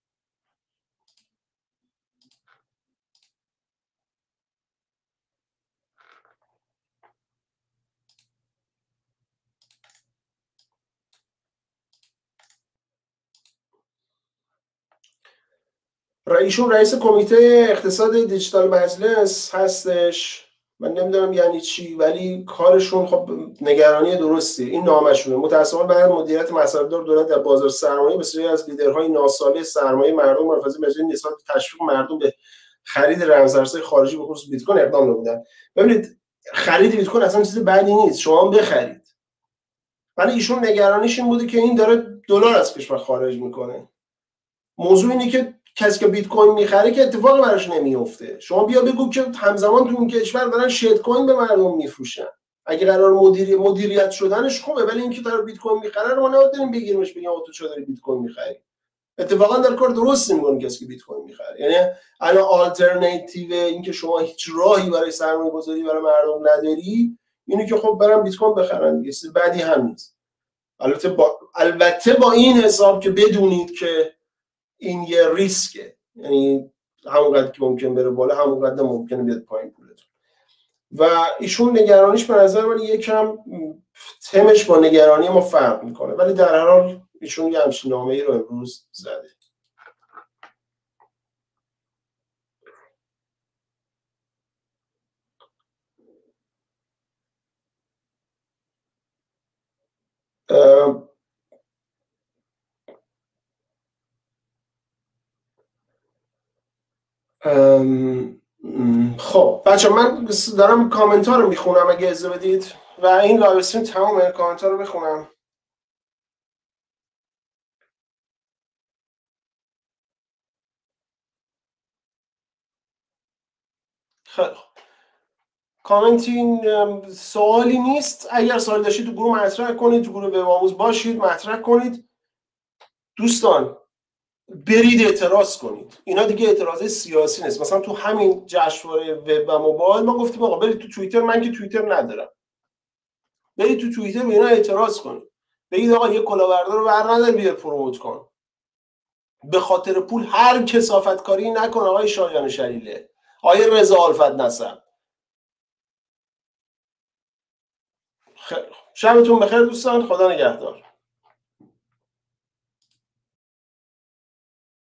ایشون رئیس کمیته اقتصاد دیجیتال مجلس هستش. من نمیدونم یعنی چی، ولی کارشون خب نگرانی درستی. این نامشونه. متأسفانه بعد مدیریت مسائل‌دار دولت در بازار سرمایه بسیاری از لیدرهای ناسالی سرمایه مردم مرکزی مجلس نسبت به تشویق مردم به خرید رمزارزهای خارجی به خصوص بیت کوین اقدام نمودن. ببینید خرید بیت کوین اصلا چیز بدی نیست، شما هم بخرید. ولی ایشون نگرانیش این بوده که این داره دلار از کشور خارج میکنه. موضوع اینه که کسی که بیت کوین میخره که اتفاقی براش نمیفته. شما بیا بگو که همزمان تو این کشور دارن شیت کوین به مردم میفروشن. اگه قرار مدیریت شدنش خوبه، ولی اینکه داره بیت کوین میخره رو ما نباید بگیریمش بگیم تو چرا داری بیت کوین میخری. اتفاقا در کار درست میکنه کسی که بیت کوین میخره. یعنی الان آلترناتیو اینکه شما هیچ راهی برای سرمایه گذاری برای مردم نداری، اینه که خب برن بیت کوین بخرن دیگه. چیز بدی هم نیست. البته با این حساب که بدونید که این یه ریسکه. یعنی همونقدر که ممکن بره بالا همونقدر ممکنه بیاد پایین پولتون. و ایشون نگرانیش به نظر من یکم تمش با نگرانی ما فرق میکنه، ولی در هر حال ایشون یه همچین نامه‌ای رو امروز زده. خب بچه من دارم کامنت ها رو میخونم اگه اجازه بدید و این لایو استریم تمام کامنت ها رو میخونم. خیلی کامنتی سوالی نیست. اگر سوالی داشتید تو گروه مطرح کنید، تو گروه وب آموز باشید مطرح کنید. دوستان برید اعتراض کنید. اینا دیگه اعتراض سیاسی نیست. مثلا تو همین جشنواره وب و موبایل ما گفتیم آقا برید تو توییتر، من که توییتر ندارم، برید تو توییتر به اینا اعتراض کنید، بگید آقا یه کلاهبردار رو ور ندار بیار پروموت کن، به خاطر پول هر کثافت کاری نکن. آقای شایان شلیله، آقای رضا آلفت نسب، شبتون بخیر دوستان، خدا نگهدار.